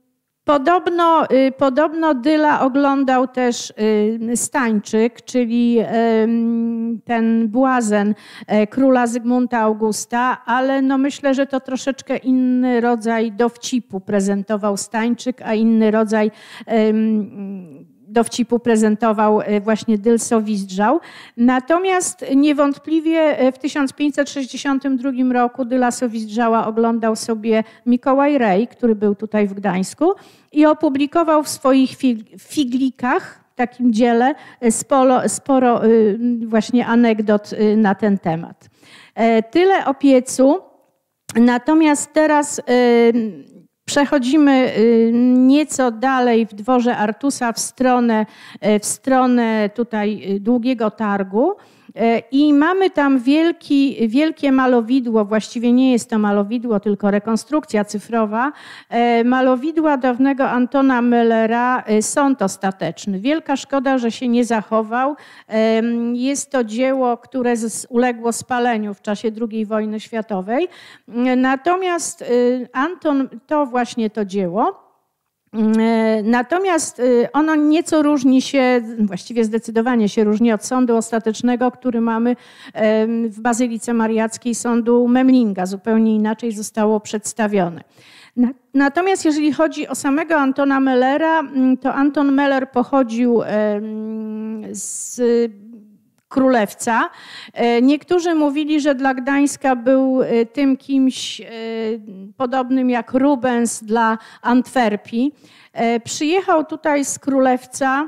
Podobno Dyla oglądał też Stańczyk, czyli ten błazen króla Zygmunta Augusta, ale no myślę, że to troszeczkę inny rodzaj dowcipu prezentował Stańczyk, a inny rodzaj dowcipu prezentował właśnie Dyl-Sowizdżał. Natomiast niewątpliwie w 1562 roku Dyla-Sowizdżała oglądał sobie Mikołaj Rej, który był tutaj w Gdańsku i opublikował w swoich figlikach, takim dziele, sporo właśnie anegdot na ten temat. Tyle o piecu. Natomiast teraz przechodzimy nieco dalej w dworze Artusa w stronę tutaj Długiego Targu i mamy tam wielkie malowidło, właściwie nie jest to malowidło, tylko rekonstrukcja cyfrowa, malowidła dawnego Antona Mellera Sąd ostateczny. Wielka szkoda, że się nie zachował. Jest to dzieło, które uległo spaleniu w czasie II wojny światowej. Natomiast Anton, to właśnie to dzieło. Natomiast ono nieco różni się, właściwie zdecydowanie się różni od sądu ostatecznego, który mamy w Bazylice Mariackiej sądu Memlinga. Zupełnie inaczej zostało przedstawione. Natomiast jeżeli chodzi o samego Antona Mellera, to Anton Meller pochodził z Królewca. Niektórzy mówili, że dla Gdańska był tym kimś podobnym jak Rubens dla Antwerpii. Przyjechał tutaj z Królewca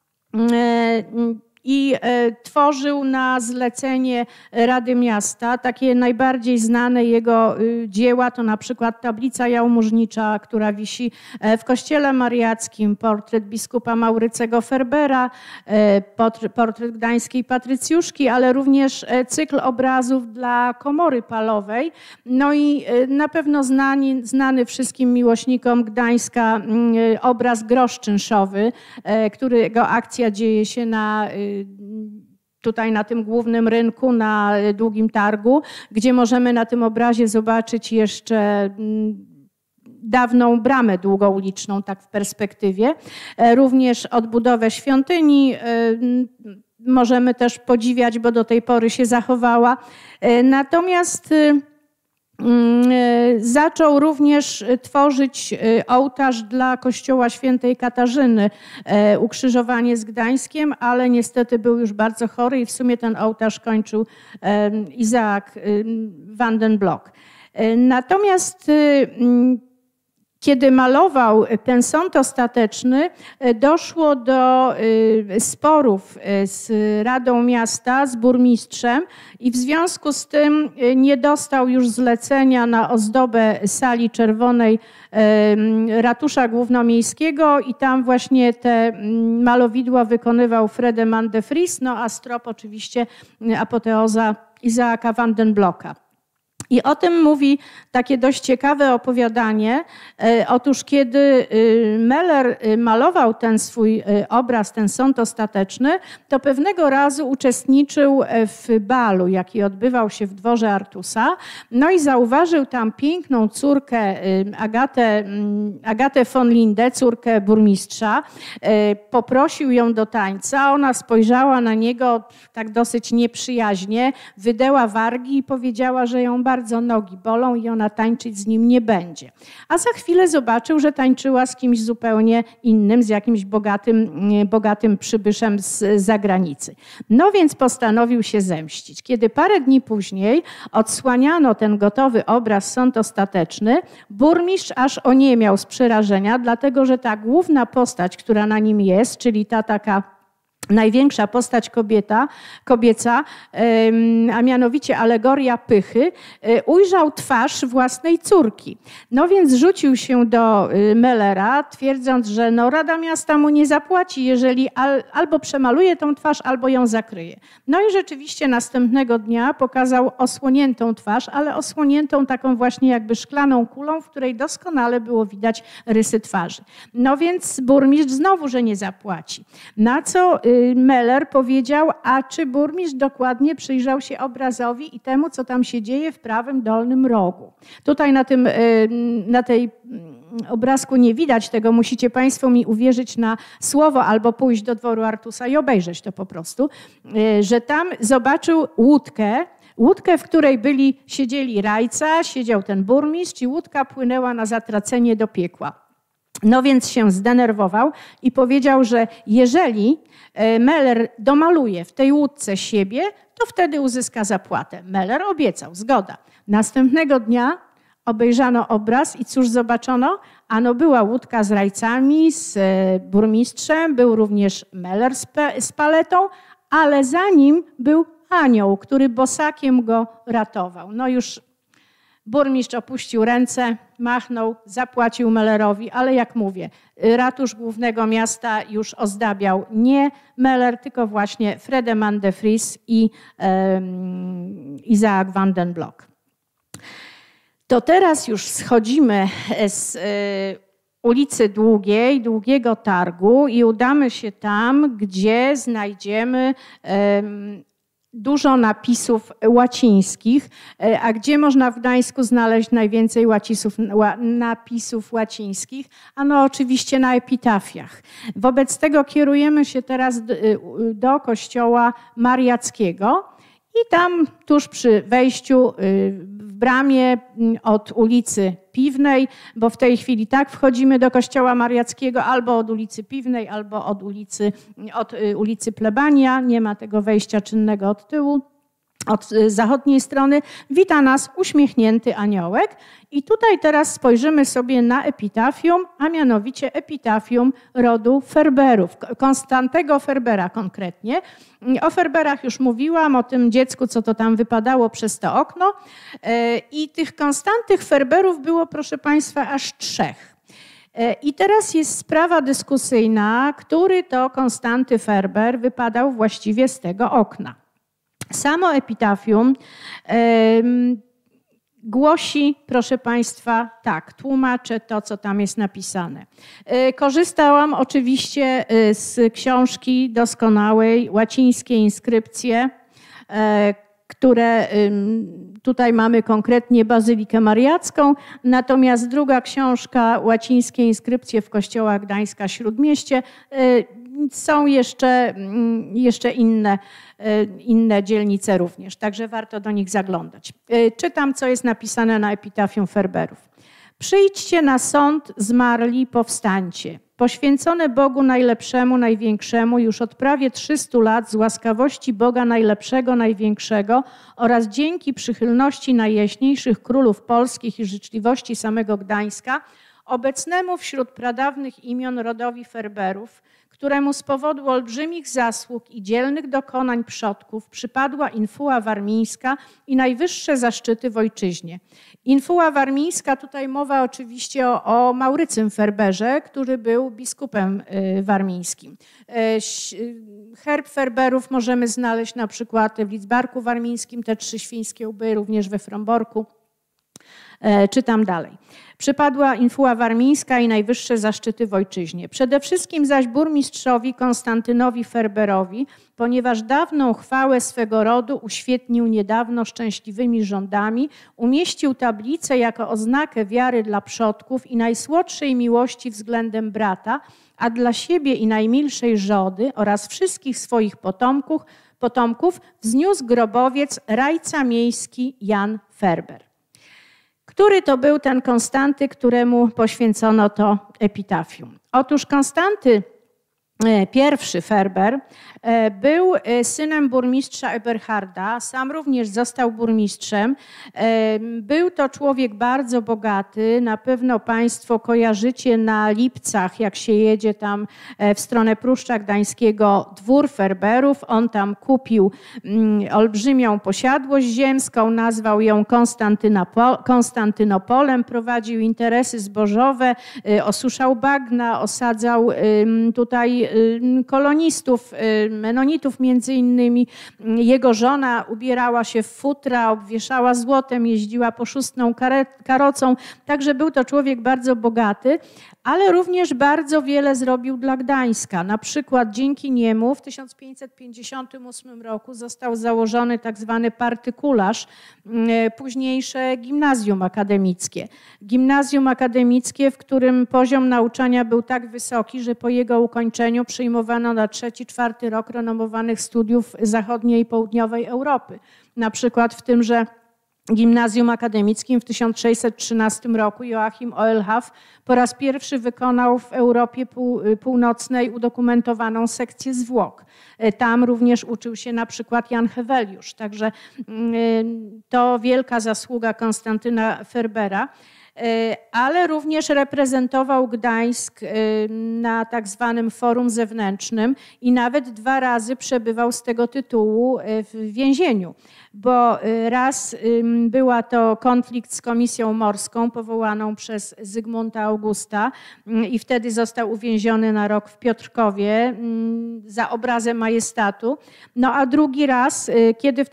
i tworzył na zlecenie Rady Miasta. Takie najbardziej znane jego dzieła to na przykład tablica jałmużnicza, która wisi w Kościele Mariackim, portret biskupa Maurycego Ferbera, portret gdańskiej patrycjuszki, ale również cykl obrazów dla komory palowej. No i na pewno znany wszystkim miłośnikom Gdańska obraz Grosz czynszowy, którego akcja dzieje się tutaj na tym głównym rynku, na Długim Targu, gdzie możemy na tym obrazie zobaczyć jeszcze dawną bramę długouliczną, tak w perspektywie. Również odbudowę świątyni możemy też podziwiać, bo do tej pory się zachowała. Natomiast zaczął również tworzyć ołtarz dla kościoła świętej Katarzyny, ukrzyżowanie z Gdańskiem, ale niestety był już bardzo chory i w sumie ten ołtarz kończył Izaak van den Blok. Natomiast kiedy malował ten sąd ostateczny, doszło do sporów z Radą Miasta, z burmistrzem i w związku z tym nie dostał już zlecenia na ozdobę sali czerwonej ratusza głównomiejskiego i tam właśnie te malowidła wykonywał Frederik de Vries, no a strop oczywiście apoteoza Izaaka van den Bloka. I o tym mówi takie dość ciekawe opowiadanie. Otóż kiedy Meller malował ten swój obraz, ten sąd ostateczny, to pewnego razu uczestniczył w balu, jaki odbywał się w dworze Artusa. No i zauważył tam piękną córkę Agatę von Linde, córkę burmistrza. Poprosił ją do tańca. Ona spojrzała na niego tak dosyć nieprzyjaźnie, wydęła wargi i powiedziała, że ją bardzo nogi bolą i ona tańczyć z nim nie będzie. A za chwilę zobaczył, że tańczyła z kimś zupełnie innym, z jakimś bogatym przybyszem z zagranicy. No więc postanowił się zemścić. Kiedy parę dni później odsłaniano ten gotowy obraz Sąd Ostateczny, burmistrz aż oniemiał z przerażenia, dlatego że ta główna postać, która na nim jest, czyli ta taka największa postać kobieca, a mianowicie alegoria pychy, ujrzał twarz własnej córki. No więc rzucił się do Mellera, twierdząc, że no Rada Miasta mu nie zapłaci, jeżeli albo przemaluje tą twarz, albo ją zakryje. No i rzeczywiście następnego dnia pokazał osłoniętą twarz, ale osłoniętą taką właśnie jakby szklaną kulą, w której doskonale było widać rysy twarzy. No więc burmistrz znowu, że nie zapłaci. Na co Meller powiedział, a czy burmistrz dokładnie przyjrzał się obrazowi i temu, co tam się dzieje w prawym dolnym rogu. Tutaj obrazku nie widać tego, musicie Państwo mi uwierzyć na słowo albo pójść do dworu Artusa i obejrzeć to po prostu, że tam zobaczył łódkę, w której siedzieli rajca, siedział ten burmistrz i łódka płynęła na zatracenie do piekła. No więc się zdenerwował i powiedział, że jeżeli Meller domaluje w tej łódce siebie, to wtedy uzyska zapłatę. Meller obiecał, zgoda. Następnego dnia obejrzano obraz i cóż zobaczono? Ano była łódka z rajcami, z burmistrzem, był również Meller z paletą, ale za nim był anioł, który bosakiem go ratował. No już burmistrz opuścił ręce, machnął, zapłacił Mellerowi, ale jak mówię, ratusz głównego miasta już ozdabiał nie Meller, tylko właśnie Friedemann de Vries i Isaac van den Block. To teraz już schodzimy z ulicy Długiej, Długiego Targu i udamy się tam, gdzie znajdziemy dużo napisów łacińskich. A gdzie można w Gdańsku znaleźć najwięcej napisów łacińskich? Ano oczywiście na epitafiach. Wobec tego kierujemy się teraz do kościoła mariackiego i tam tuż przy wejściu w bramie od ulicy Piwnej, bo w tej chwili tak wchodzimy do kościoła mariackiego albo od ulicy Piwnej, albo od ulicy Plebania. Nie ma tego wejścia czynnego od tyłu. Od zachodniej strony wita nas uśmiechnięty aniołek i tutaj teraz spojrzymy sobie na epitafium, a mianowicie epitafium rodu Ferberów, Konstantego Ferbera konkretnie. O Ferberach już mówiłam, o tym dziecku, co to tam wypadało przez to okno i tych Konstantych Ferberów było, proszę Państwa, aż 3. I teraz jest sprawa dyskusyjna, który to Konstanty Ferber wypadał właściwie z tego okna. Samo epitafium głosi, proszę Państwa, tak, tłumaczę to, co tam jest napisane. Korzystałam oczywiście z książki doskonałej, łacińskie inskrypcje, które tutaj mamy konkretnie Bazylikę Mariacką, natomiast druga książka, łacińskie inskrypcje w kościołach Gdańska Śródmieście, są jeszcze inne dzielnice również, także warto do nich zaglądać. Czytam, co jest napisane na epitafium Ferberów. Przyjdźcie na sąd zmarli, powstańcie. Poświęcone Bogu najlepszemu, największemu już od prawie 300 lat z łaskawości Boga najlepszego, największego oraz dzięki przychylności najjaśniejszych królów polskich i życzliwości samego Gdańska, obecnemu wśród pradawnych imion rodowi Ferberów, któremu z powodu olbrzymich zasług i dzielnych dokonań przodków przypadła infuła warmińska i najwyższe zaszczyty w ojczyźnie. Infuła warmińska, tutaj mowa oczywiście o Maurycym Ferberze, który był biskupem warmińskim. Herb Ferberów możemy znaleźć na przykład w Lidzbarku warmińskim, te 3 świńskie łby, również we Fromborku. Czytam dalej. Przypadła infuła warmińska i najwyższe zaszczyty w ojczyźnie. Przede wszystkim zaś burmistrzowi Konstantynowi Ferberowi, ponieważ dawną chwałę swego rodu uświetnił niedawno szczęśliwymi rządami, umieścił tablicę jako oznakę wiary dla przodków i najsłodszej miłości względem brata, a dla siebie i najmilszej żody oraz wszystkich swoich potomków wzniósł grobowiec rajca miejski Jan Ferber. Który to był ten Konstanty, któremu poświęcono to epitafium? Otóż Konstanty I Ferber był synem burmistrza Eberharda, sam również został burmistrzem. Był to człowiek bardzo bogaty, na pewno Państwo kojarzycie na Lipcach, jak się jedzie tam w stronę Pruszcza Gdańskiego, dwór Ferberów. On tam kupił olbrzymią posiadłość ziemską, nazwał ją Konstantynopolem, prowadził interesy zbożowe, osuszał bagna, osadzał tutaj kolonistów, menonitów między innymi. Jego żona ubierała się w futra, obwieszała złotem, jeździła poszustną karocą, także był to człowiek bardzo bogaty, ale również bardzo wiele zrobił dla Gdańska. Na przykład dzięki niemu w 1558 roku został założony tak zwany partykularz, późniejsze gimnazjum akademickie. Gimnazjum akademickie, w którym poziom nauczania był tak wysoki, że po jego ukończeniu przyjmowano na 3-4 rok renomowanych studiów zachodniej i południowej Europy. Na przykład w tymże Gimnazjum Akademickim w 1613 roku Joachim Oelhaff po raz pierwszy wykonał w Europie Północnej udokumentowaną sekcję zwłok. Tam również uczył się na przykład Jan Heweliusz. Także to wielka zasługa Konstantyna Ferbera. Ale również reprezentował Gdańsk na tak zwanym forum zewnętrznym i nawet 2 razy przebywał z tego tytułu w więzieniu, bo raz była to konflikt z Komisją Morską powołaną przez Zygmunta Augusta i wtedy został uwięziony na rok w Piotrkowie za obrazę majestatu. No a drugi raz, kiedy w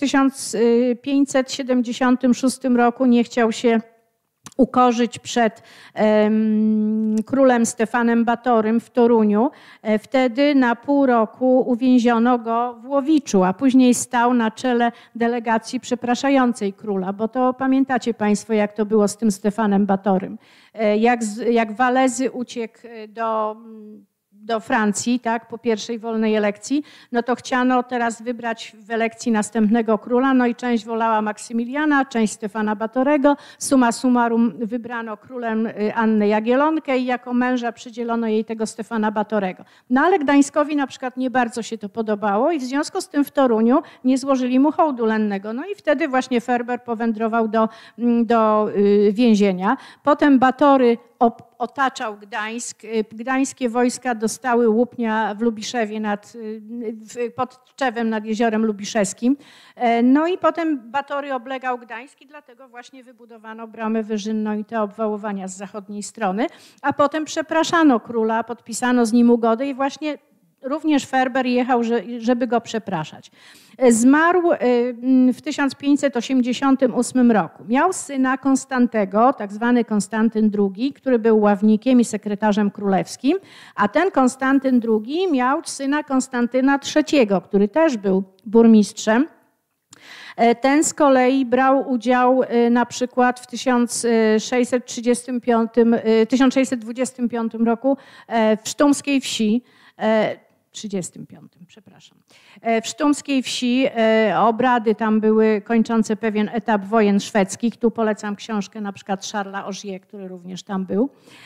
1576 roku nie chciał się ukorzyć przed królem Stefanem Batorym w Toruniu. Wtedy na pół roku uwięziono go w Łowiczu, a później stał na czele delegacji przepraszającej króla, bo to pamiętacie Państwo, jak to było z tym Stefanem Batorym. Jak Walezy uciekł do Francji, tak, po pierwszej wolnej elekcji, no to chciano teraz wybrać w elekcji następnego króla, no i część wolała Maksymiliana, część Stefana Batorego. Summa summarum wybrano królem Annę Jagiellonkę i jako męża przydzielono jej tego Stefana Batorego. No ale Gdańskowi na przykład nie bardzo się to podobało i w związku z tym w Toruniu nie złożyli mu hołdu lennego. No i wtedy właśnie Ferber powędrował do więzienia. Potem Batory otaczał Gdańsk. Gdańskie wojska dostały Łupnia w Lubiszewie pod Tczewem nad jeziorem Lubiszewskim. No i potem Batory oblegał Gdańsk i dlatego właśnie wybudowano bramę wyżynną i te obwałowania z zachodniej strony. A potem przepraszano króla, podpisano z nim ugodę i właśnie również Ferber jechał, żeby go przepraszać. Zmarł w 1588 roku. Miał syna Konstantego, tak zwany Konstantyn II, który był ławnikiem i sekretarzem królewskim, a ten Konstantyn II miał syna Konstantyna III, który też był burmistrzem. Ten z kolei brał udział na przykład w 1625 roku w Sztumskiej Wsi, w Sztumskiej Wsi obrady tam były kończące pewien etap wojen szwedzkich. Tu polecam książkę na przykład Charlesa Augier, który również tam był.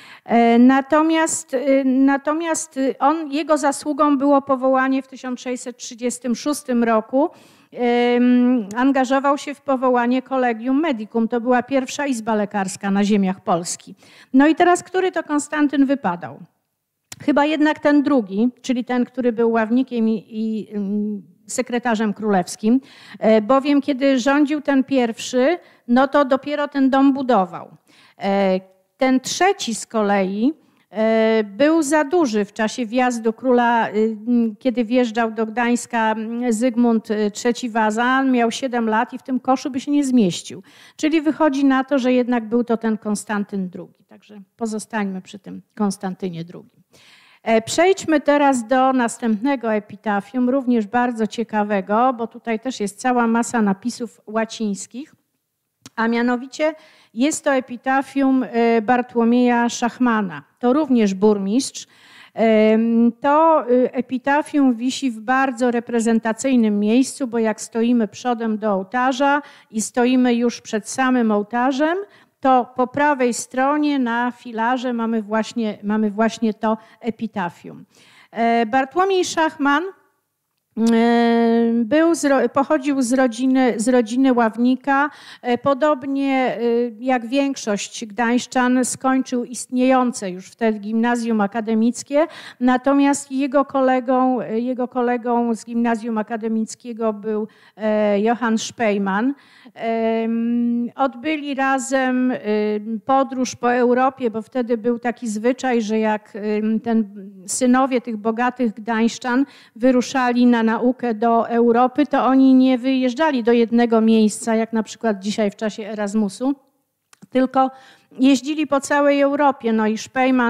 Natomiast jego zasługą było powołanie w 1636 roku. Angażował się w powołanie Collegium Medicum. To była pierwsza izba lekarska na ziemiach Polski. No i teraz, który to Konstantyn wypadał? Chyba jednak ten drugi, czyli ten, który był ławnikiem i sekretarzem królewskim, bowiem kiedy rządził ten pierwszy, no to dopiero ten dom budował. Ten trzeci z kolei był za duży w czasie wjazdu króla, kiedy wjeżdżał do Gdańska Zygmunt III Waza, miał 7 lat i w tym koszu by się nie zmieścił. Czyli wychodzi na to, że jednak był to ten Konstantyn II. Także pozostańmy przy tym Konstantynie II. Przejdźmy teraz do następnego epitafium, również bardzo ciekawego, bo tutaj też jest cała masa napisów łacińskich, a mianowicie jest to epitafium Bartłomieja Szachmana. To również burmistrz. To epitafium wisi w bardzo reprezentacyjnym miejscu, bo jak stoimy przodem do ołtarza i stoimy już przed samym ołtarzem, to po prawej stronie na filarze mamy właśnie to epitafium. Bartłomiej Szachman Pochodził z rodziny ławnika. Podobnie jak większość gdańszczan skończył istniejące już wtedy gimnazjum akademickie, natomiast jego kolegą z gimnazjum akademickiego był Johann Szpejman. Odbyli razem podróż po Europie, bo wtedy był taki zwyczaj, że jak synowie tych bogatych gdańszczan wyruszali na naukę do Europy, to oni nie wyjeżdżali do jednego miejsca, jak na przykład dzisiaj w czasie Erasmusu, tylko jeździli po całej Europie. No i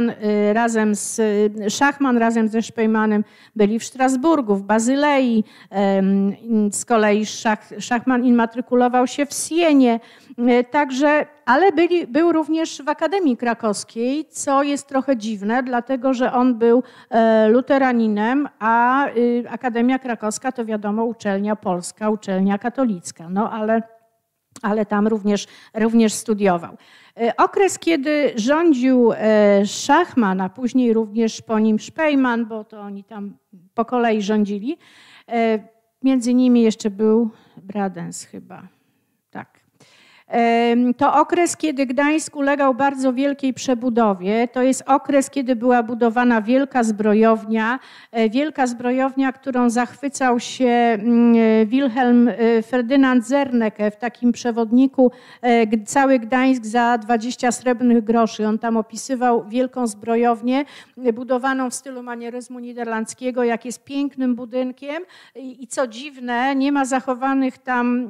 Szachman razem ze Szpejmanem byli w Strasburgu, w Bazylei. Z kolei Szachman immatrykulował się w Sienie. Także, ale był również w Akademii Krakowskiej, co jest trochę dziwne, dlatego że on był luteraninem, a Akademia Krakowska to wiadomo uczelnia polska, uczelnia katolicka. No ale tam również studiował. Okres, kiedy rządził Szachman, a później również po nim Szpejman, bo to oni tam po kolei rządzili. Między nimi jeszcze był Bradens chyba. Tak. To okres, kiedy Gdańsk ulegał bardzo wielkiej przebudowie. To jest okres, kiedy była budowana wielka zbrojownia, którą zachwycał się Wilhelm Ferdynand Zernecke w takim przewodniku Cały Gdańsk za 20 srebrnych groszy. On tam opisywał wielką zbrojownię budowaną w stylu manieryzmu niderlandzkiego, jak jest pięknym budynkiem i co dziwne, nie ma zachowanych tam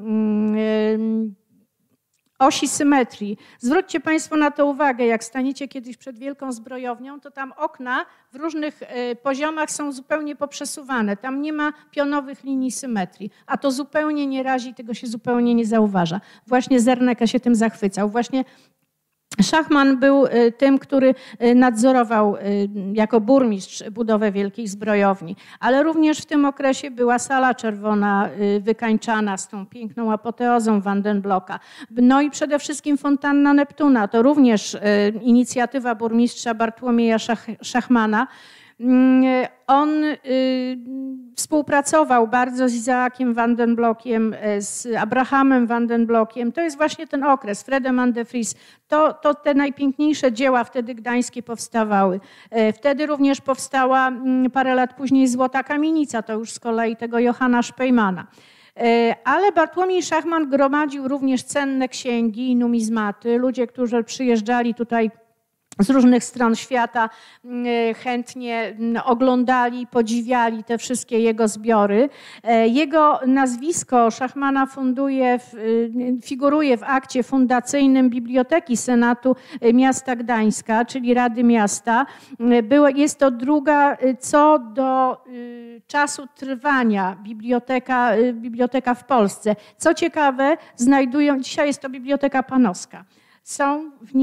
osi symetrii. Zwróćcie Państwo na to uwagę, jak staniecie kiedyś przed wielką zbrojownią, to tam okna w różnych poziomach są zupełnie poprzesuwane. Tam nie ma pionowych linii symetrii, a to zupełnie nie razi, tego się zupełnie nie zauważa. Właśnie Zernecke się tym zachwycał. Właśnie Szachman był tym, który nadzorował jako burmistrz budowę wielkiej zbrojowni, ale również w tym okresie była Sala Czerwona wykańczana z tą piękną apoteozą Vandenblocka. No i przede wszystkim fontanna Neptuna, to również inicjatywa burmistrza Bartłomieja Szachmana. On współpracował bardzo z Isaakiem Vandenblockiem, z Abrahamem Vandenblockiem. To jest właśnie ten okres, Friedemann de Vries. To te najpiękniejsze dzieła wtedy gdańskie powstawały. Wtedy również powstała parę lat później Złota Kamienica, to już z kolei tego Johanna Szpejmana. Ale Bartłomiej Szachman gromadził również cenne księgi i numizmaty. Ludzie, którzy przyjeżdżali tutaj z różnych stron świata, chętnie oglądali, podziwiali te wszystkie jego zbiory. Jego nazwisko Szachmana figuruje w akcie fundacyjnym Biblioteki Senatu Miasta Gdańska, czyli Rady Miasta. Jest to druga co do czasu trwania biblioteka w Polsce. Co ciekawe, dzisiaj jest to Biblioteka Panowska. Są w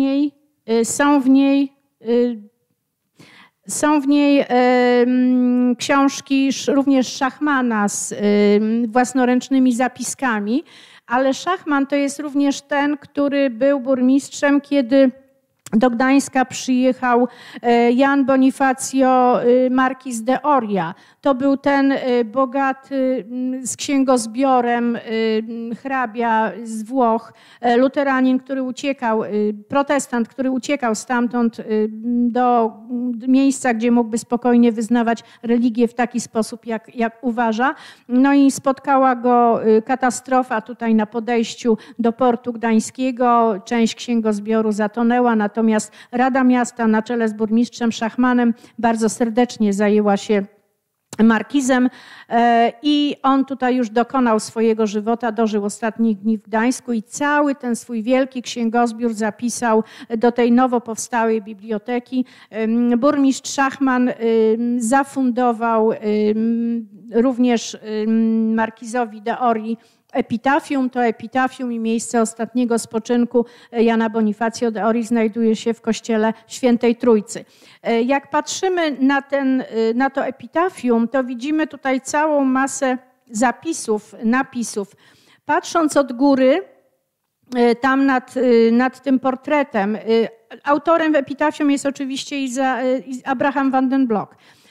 niej książki również Szachmana z własnoręcznymi zapiskami, ale Szachman to jest również ten, który był burmistrzem, kiedy do Gdańska przyjechał Jan Bonifacio Marquis de Oria. To był ten bogaty z księgozbiorem hrabia z Włoch, luteranin, który uciekał, protestant, który uciekał stamtąd do miejsca, gdzie mógłby spokojnie wyznawać religię w taki sposób, jak uważa. No i spotkała go katastrofa tutaj na podejściu do portu gdańskiego. Część księgozbioru zatonęła, natomiast Rada Miasta na czele z burmistrzem Szachmanem bardzo serdecznie zajęła się markizem i on tutaj już dokonał swojego żywota, dożył ostatnich dni w Gdańsku i cały ten swój wielki księgozbiór zapisał do tej nowo powstałej biblioteki. Burmistrz Szachman zafundował również markizowi de Orii epitafium. To epitafium i miejsce ostatniego spoczynku Jana Bonifacio de Orii znajduje się w kościele Świętej Trójcy. Jak patrzymy na to epitafium, to widzimy tutaj całą masę napisów. Patrząc od góry, tam nad tym portretem, autorem epitafium jest oczywiście Abraham Vandenblock.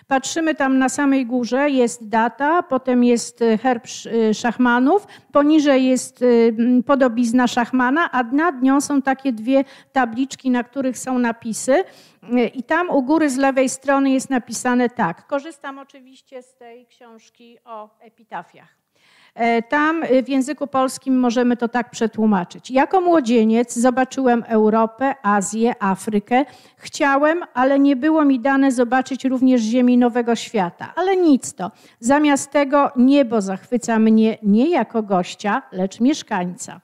patrzymy tam na samej górze, jest data, potem jest herb Szachmanów, poniżej jest podobizna Szachmana, a nad nią są takie dwie tabliczki, na których są napisy. I tam u góry z lewej strony jest napisane tak. Korzystam oczywiście z tej książki o epitafiach. Tam w języku polskim możemy to tak przetłumaczyć. Jako młodzieniec zobaczyłem Europę, Azję, Afrykę. Chciałem, ale nie było mi dane zobaczyć również ziemi Nowego Świata. Ale nic to. Zamiast tego niebo zachwyca mnie nie jako gościa, lecz mieszkańca.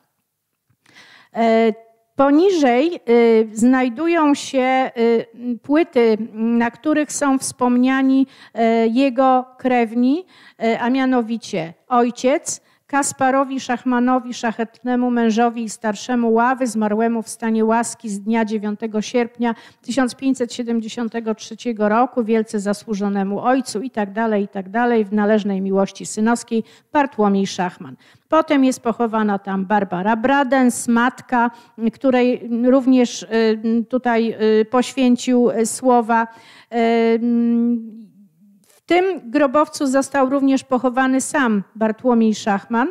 Poniżej znajdują się płyty, na których są wspomniani jego krewni, a mianowicie ojciec Kasparowi Szachmanowi, szlachetnemu mężowi i starszemu ławy, zmarłemu w stanie łaski z dnia 9 sierpnia 1573 roku, wielce zasłużonemu ojcu i tak dalej, w należnej miłości synowskiej, Bartłomiej Szachman. Potem jest pochowana tam Barbara Bradens, matka, której również tutaj poświęcił słowa. W tym grobowcu został również pochowany sam Bartłomiej Szachman.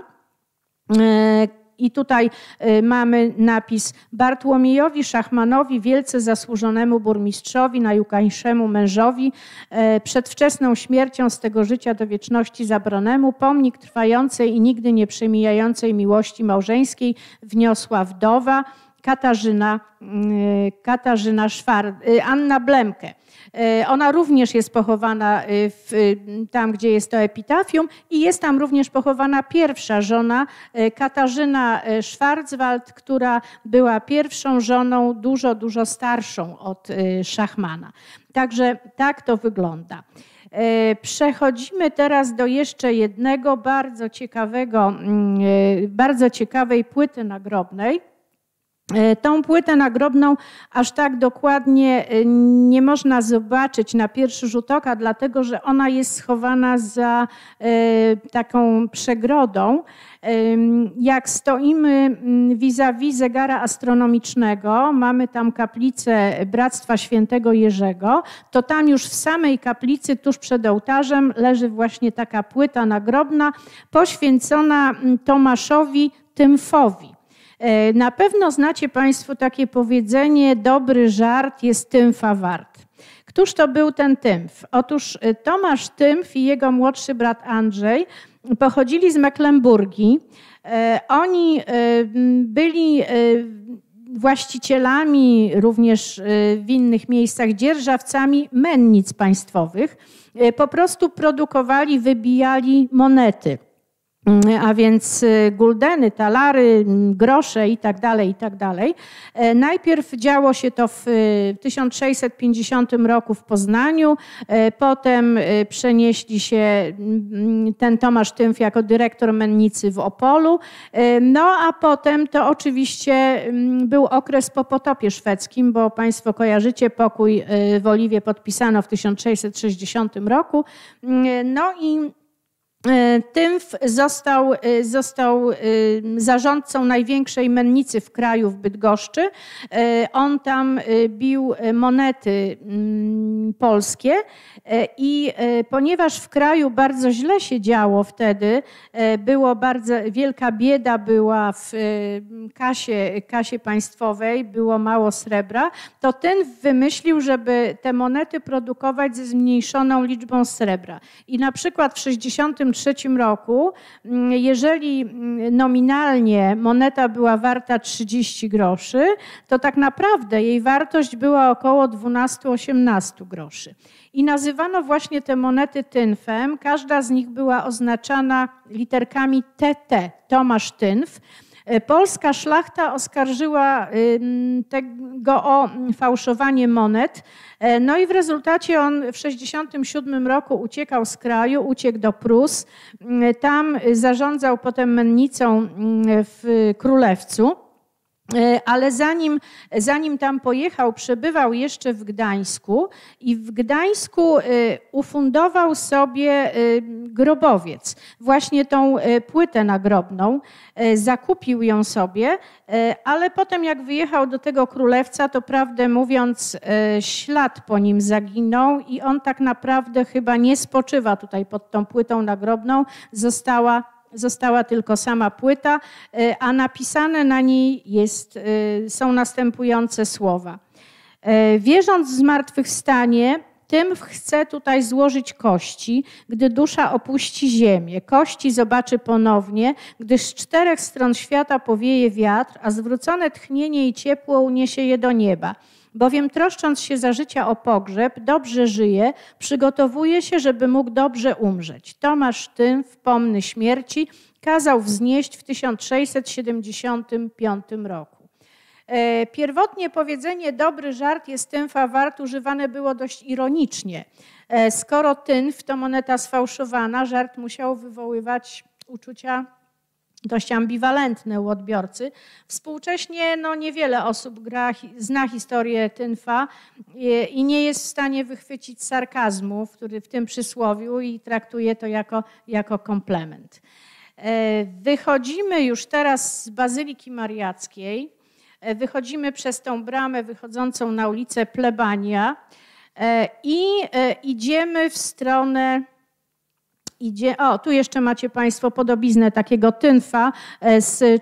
I tutaj mamy napis Bartłomiejowi Szachmanowi, wielce zasłużonemu burmistrzowi, najukańszemu mężowi, przedwczesną śmiercią z tego życia do wieczności zabranemu, pomnik trwającej i nigdy nie przemijającej miłości małżeńskiej wniosła wdowa Anna Blemke. Ona również jest pochowana tam, gdzie jest to epitafium i jest tam również pochowana pierwsza żona, Katarzyna Schwarzwald, która była pierwszą żoną dużo starszą od Szachmana. Także tak to wygląda. Przechodzimy teraz do jeszcze jednego bardzo ciekawej płyty nagrobnej. Tą płytę nagrobną aż tak dokładnie nie można zobaczyć na pierwszy rzut oka, dlatego że ona jest schowana za taką przegrodą. Jak stoimy vis-a-vis zegara astronomicznego, mamy tam kaplicę Bractwa Świętego Jerzego, to tam już w samej kaplicy, tuż przed ołtarzem, leży właśnie taka płyta nagrobna poświęcona Tomaszowi Tymfowi. Na pewno znacie Państwo takie powiedzenie: dobry żart jest Tymfa wart. Któż to był ten Tymf? Otóż Tomasz Tymf i jego młodszy brat Andrzej pochodzili z Mecklenburgii. Oni byli właścicielami również w innych miejscach, dzierżawcami mennic państwowych. Po prostu produkowali, wybijali monety. A więc guldeny, talary, grosze i tak dalej. Najpierw działo się to w 1650 roku w Poznaniu, potem przenieśli się ten Tomasz Tymf jako dyrektor mennicy w Opolu, no a potem to oczywiście był okres po potopie szwedzkim, bo Państwo kojarzycie, pokój w Oliwie podpisano w 1660 roku, no i Tymf został zarządcą największej mennicy w kraju, w Bydgoszczy. On tam bił monety polskie i ponieważ w kraju bardzo źle się działo wtedy, było bardzo wielka bieda była w kasie państwowej, było mało srebra, to Tymf wymyślił, żeby te monety produkować ze zmniejszoną liczbą srebra. I na przykład w 1963 roku, jeżeli nominalnie moneta była warta 30 groszy, to tak naprawdę jej wartość była około 12-18 groszy. I nazywano właśnie te monety Tymfem. Każda z nich była oznaczana literkami TT, Tomasz Tymf. Polska szlachta oskarżyła go o fałszowanie monet. No i w rezultacie on w 1967 roku uciekał z kraju, uciekł do Prus. Tam zarządzał potem mennicą w Królewcu. ale zanim tam pojechał, przebywał jeszcze w Gdańsku i w Gdańsku ufundował sobie grobowiec. Właśnie tą płytę nagrobną, zakupił ją sobie, ale potem jak wyjechał do tego królewca, to prawdę mówiąc ślad po nim zaginął i on tak naprawdę chyba nie spoczywa tutaj pod tą płytą nagrobną, została tylko sama płyta, a napisane na niej są następujące słowa. Wierząc w zmartwychwstanie, tym chce tutaj złożyć kości, gdy dusza opuści ziemię. Kości zobaczy ponownie, gdyż z 4 stron świata powieje wiatr, a zwrócone tchnienie i ciepło uniesie je do nieba. Bowiem troszcząc się za życia o pogrzeb, dobrze żyje, przygotowuje się, żeby mógł dobrze umrzeć. Tomasz Tymf, pomny śmierci, kazał wznieść w 1675 roku. Pierwotnie powiedzenie dobry żart jest Tymfa wart używane było dość ironicznie. Skoro Tymf to moneta sfałszowana, żart musiał wywoływać uczucia dość ambiwalentne u odbiorcy. Współcześnie niewiele osób zna historię Tymfa i nie jest w stanie wychwycić sarkazmu, który w tym przysłowiu i traktuje to jako komplement. Wychodzimy już teraz z Bazyliki Mariackiej. Wychodzimy przez tą bramę wychodzącą na ulicę Plebania i idziemy w stronę... tu jeszcze macie Państwo podobiznę takiego Tymfa z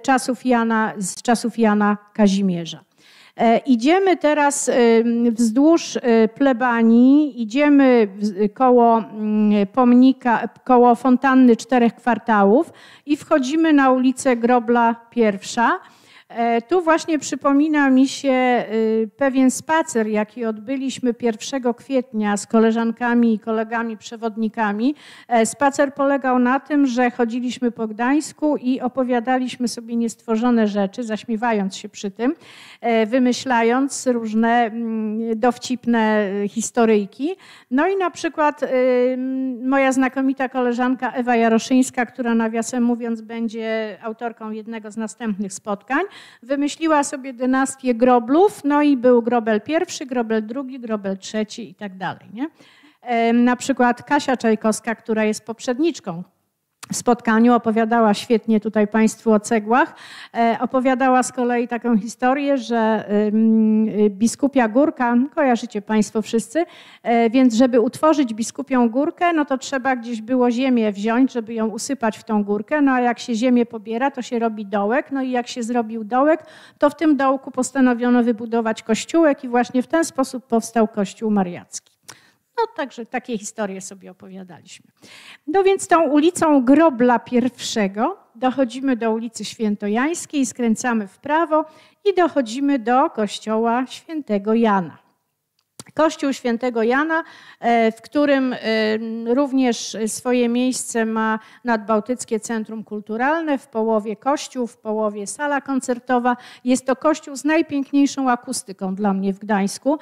czasów Jana Kazimierza. Idziemy teraz wzdłuż Plebanii, idziemy koło pomnika, koło fontanny 4 kwartałów i wchodzimy na ulicę Grobla I. Tu właśnie przypomina mi się pewien spacer, jaki odbyliśmy 1 kwietnia z koleżankami i kolegami przewodnikami. Spacer polegał na tym, że chodziliśmy po Gdańsku i opowiadaliśmy sobie niestworzone rzeczy, zaśmiewając się przy tym, wymyślając różne dowcipne historyjki. No i na przykład moja znakomita koleżanka Ewa Jaroszyńska, która nawiasem mówiąc będzie autorką jednego z następnych spotkań, wymyśliła sobie dynastię Groblów, no i był Grobel I, Grobel II, Grobel III i tak dalej. Nie? Na przykład Kasia Czajkowska, która jest poprzedniczką w spotkaniu, opowiadała świetnie tutaj Państwu o cegłach. Opowiadała z kolei taką historię, że biskupia górka, kojarzycie Państwo wszyscy, więc żeby utworzyć biskupią górkę, no to trzeba gdzieś było ziemię wziąć, żeby ją usypać w tą górkę, no a jak się ziemię pobiera, to się robi dołek, no i jak się zrobił dołek, to w tym dołku postanowiono wybudować kościółek i właśnie w ten sposób powstał Kościół Mariacki. No także takie historie sobie opowiadaliśmy. No więc tą ulicą Grobla I dochodzimy do ulicy Świętojańskiej, skręcamy w prawo i dochodzimy do kościoła Świętego Jana. Kościół Świętego Jana, w którym również swoje miejsce ma Nadbałtyckie Centrum Kulturalne, w połowie kościół, w połowie sala koncertowa. Jest to kościół z najpiękniejszą akustyką dla mnie w Gdańsku.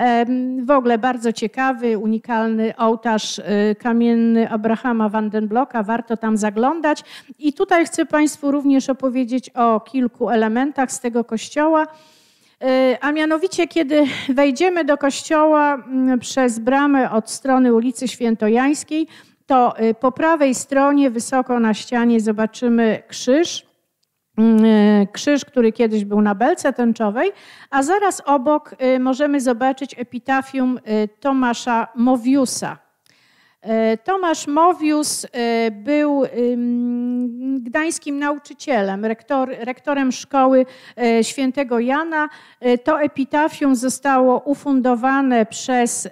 W ogóle bardzo ciekawy, unikalny ołtarz kamienny Abrahama Vandenblocka, warto tam zaglądać. I tutaj chcę Państwu również opowiedzieć o kilku elementach z tego kościoła. A mianowicie, kiedy wejdziemy do kościoła przez bramę od strony ulicy Świętojańskiej, to po prawej stronie wysoko na ścianie zobaczymy krzyż. Krzyż, który kiedyś był na belce tęczowej, a zaraz obok możemy zobaczyć epitafium Tomasza Mowiusa. Tomasz Mowius był gdańskim nauczycielem, rektorem szkoły Świętego Jana. To epitafium zostało ufundowane przez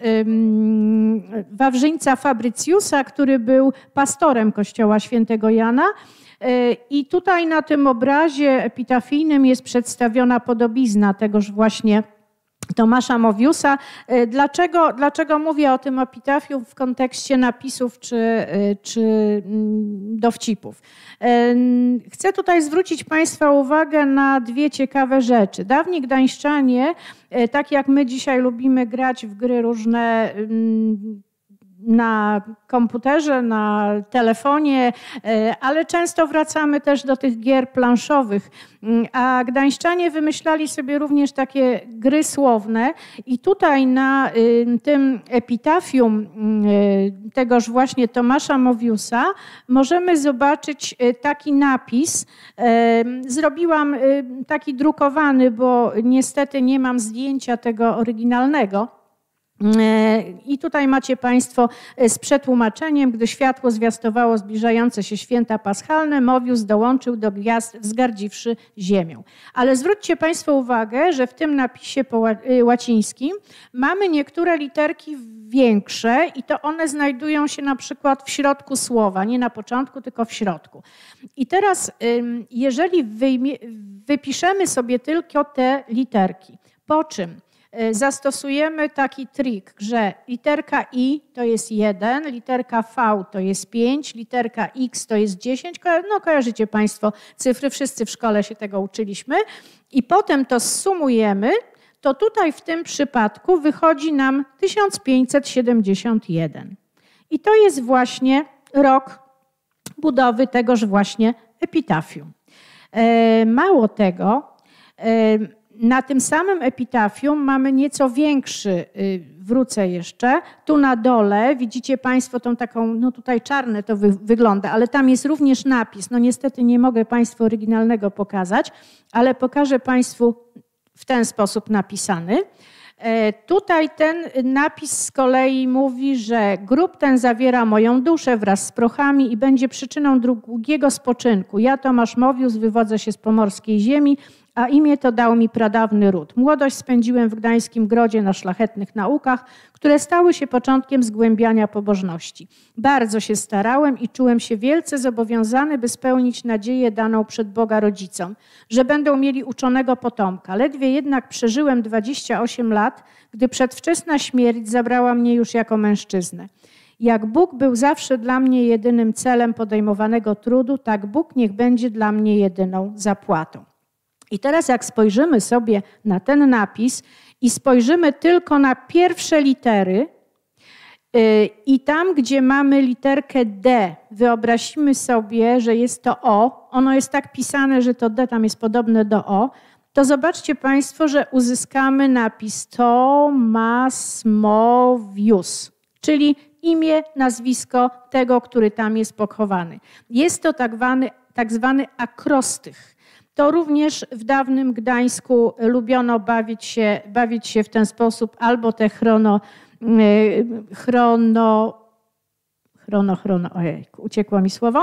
Wawrzyńca Fabrycjusa, który był pastorem kościoła Świętego Jana. I tutaj na tym obrazie epitafijnym jest przedstawiona podobizna tegoż właśnie Tomasza Mowiusa. Dlaczego mówię o tym epitafium w kontekście napisów czy dowcipów? Chcę tutaj zwrócić Państwa uwagę na dwie ciekawe rzeczy. Dawni gdańszczanie, tak jak my dzisiaj lubimy grać w gry różne na komputerze, na telefonie, ale często wracamy też do tych gier planszowych. A gdańszczanie wymyślali sobie również takie gry słowne i tutaj na tym epitafium tegoż właśnie Tomasza Mowiusa możemy zobaczyć taki napis. Zrobiłam taki drukowany, bo niestety nie mam zdjęcia tego oryginalnego. I tutaj macie Państwo z przetłumaczeniem: gdy światło zwiastowało zbliżające się święta paschalne, Mowius dołączył do gwiazd, wzgardziwszy ziemią. Ale zwróćcie Państwo uwagę, że w tym napisie łacińskim mamy niektóre literki większe i to one znajdują się na przykład w środku słowa, nie na początku, tylko w środku. I teraz jeżeli wypiszemy sobie tylko te literki, po czym zastosujemy taki trik, że literka I to jest 1, literka V to jest 5, literka X to jest 10. No kojarzycie Państwo cyfry, wszyscy w szkole się tego uczyliśmy. I potem to zsumujemy, to tutaj w tym przypadku wychodzi nam 1571. I to jest właśnie rok budowy tegoż właśnie epitafium. Mało tego, na tym samym epitafium mamy nieco większy, wrócę jeszcze, tu na dole widzicie Państwo tą taką, no tutaj czarne to wygląda, ale tam jest również napis. No niestety nie mogę Państwu oryginalnego pokazać, ale pokażę Państwu w ten sposób napisany. Tutaj ten napis z kolei mówi, że grób ten zawiera moją duszę wraz z prochami i będzie przyczyną długiego spoczynku. Ja, Tomasz Mowius, wywodzę się z pomorskiej ziemi, a imię to dał mi pradawny ród. Młodość spędziłem w Gdańskim Grodzie na szlachetnych naukach, które stały się początkiem zgłębiania pobożności. Bardzo się starałem i czułem się wielce zobowiązany, by spełnić nadzieję daną przed Boga rodzicom, że będą mieli uczonego potomka. Ledwie jednak przeżyłem 28 lat, gdy przedwczesna śmierć zabrała mnie już jako mężczyznę. Jak Bóg był zawsze dla mnie jedynym celem podejmowanego trudu, tak Bóg niech będzie dla mnie jedyną zapłatą. I teraz jak spojrzymy sobie na ten napis i spojrzymy tylko na pierwsze litery i tam, gdzie mamy literkę D, wyobrazimy sobie, że jest to O, ono jest tak pisane, że to D tam jest podobne do O, to zobaczcie Państwo, że uzyskamy napis Tomasz Mowius, czyli imię, nazwisko tego, który tam jest pochowany. Jest to tak zwany akrostych. To również w dawnym Gdańsku lubiono bawić się w ten sposób, albo te ojejku, uciekło mi słowo.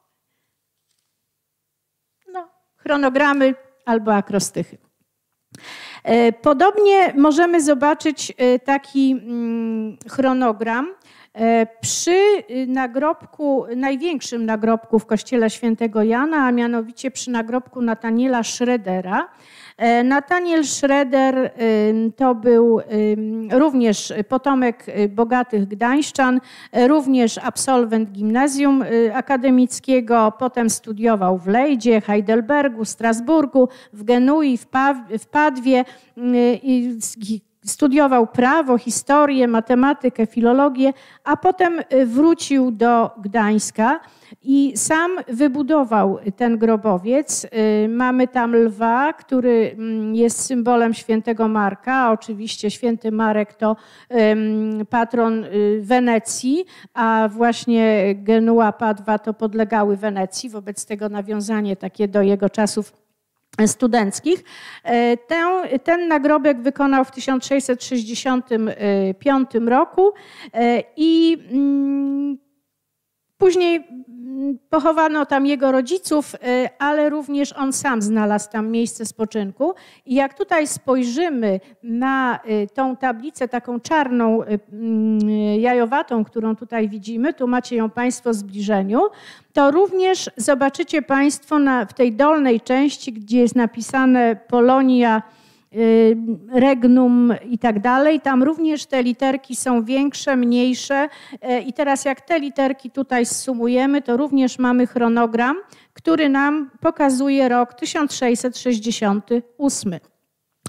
No, chronogramy albo akrostychy. Podobnie możemy zobaczyć taki chronogram przy nagrobku, największym nagrobku w kościele świętego Jana, a mianowicie przy nagrobku Nataniela Schroedera. Nataniel Schroeder to był również potomek bogatych gdańszczan, również absolwent gimnazjum akademickiego, potem studiował w Lejdzie, Heidelbergu, Strasburgu, w Genui, w Padwie, studiował prawo, historię, matematykę, filologię, a potem wrócił do Gdańska i sam wybudował ten grobowiec. Mamy tam lwa, który jest symbolem świętego Marka, a oczywiście święty Marek to patron Wenecji, a właśnie Genua, Padwa to podlegały Wenecji, wobec tego nawiązanie takie do jego czasów studenckich. Ten nagrobek wykonał w 1665 roku i później pochowano tam jego rodziców, ale również on sam znalazł tam miejsce spoczynku. I jak tutaj spojrzymy na tą tablicę taką czarną, jajowatą, którą tutaj widzimy, tu macie ją Państwo w zbliżeniu, to również zobaczycie Państwo w tej dolnej części, gdzie jest napisane Polonia, Regnum i tak dalej. Tam również te literki są większe, mniejsze i teraz jak te literki tutaj zsumujemy, to również mamy chronogram, który nam pokazuje rok 1668.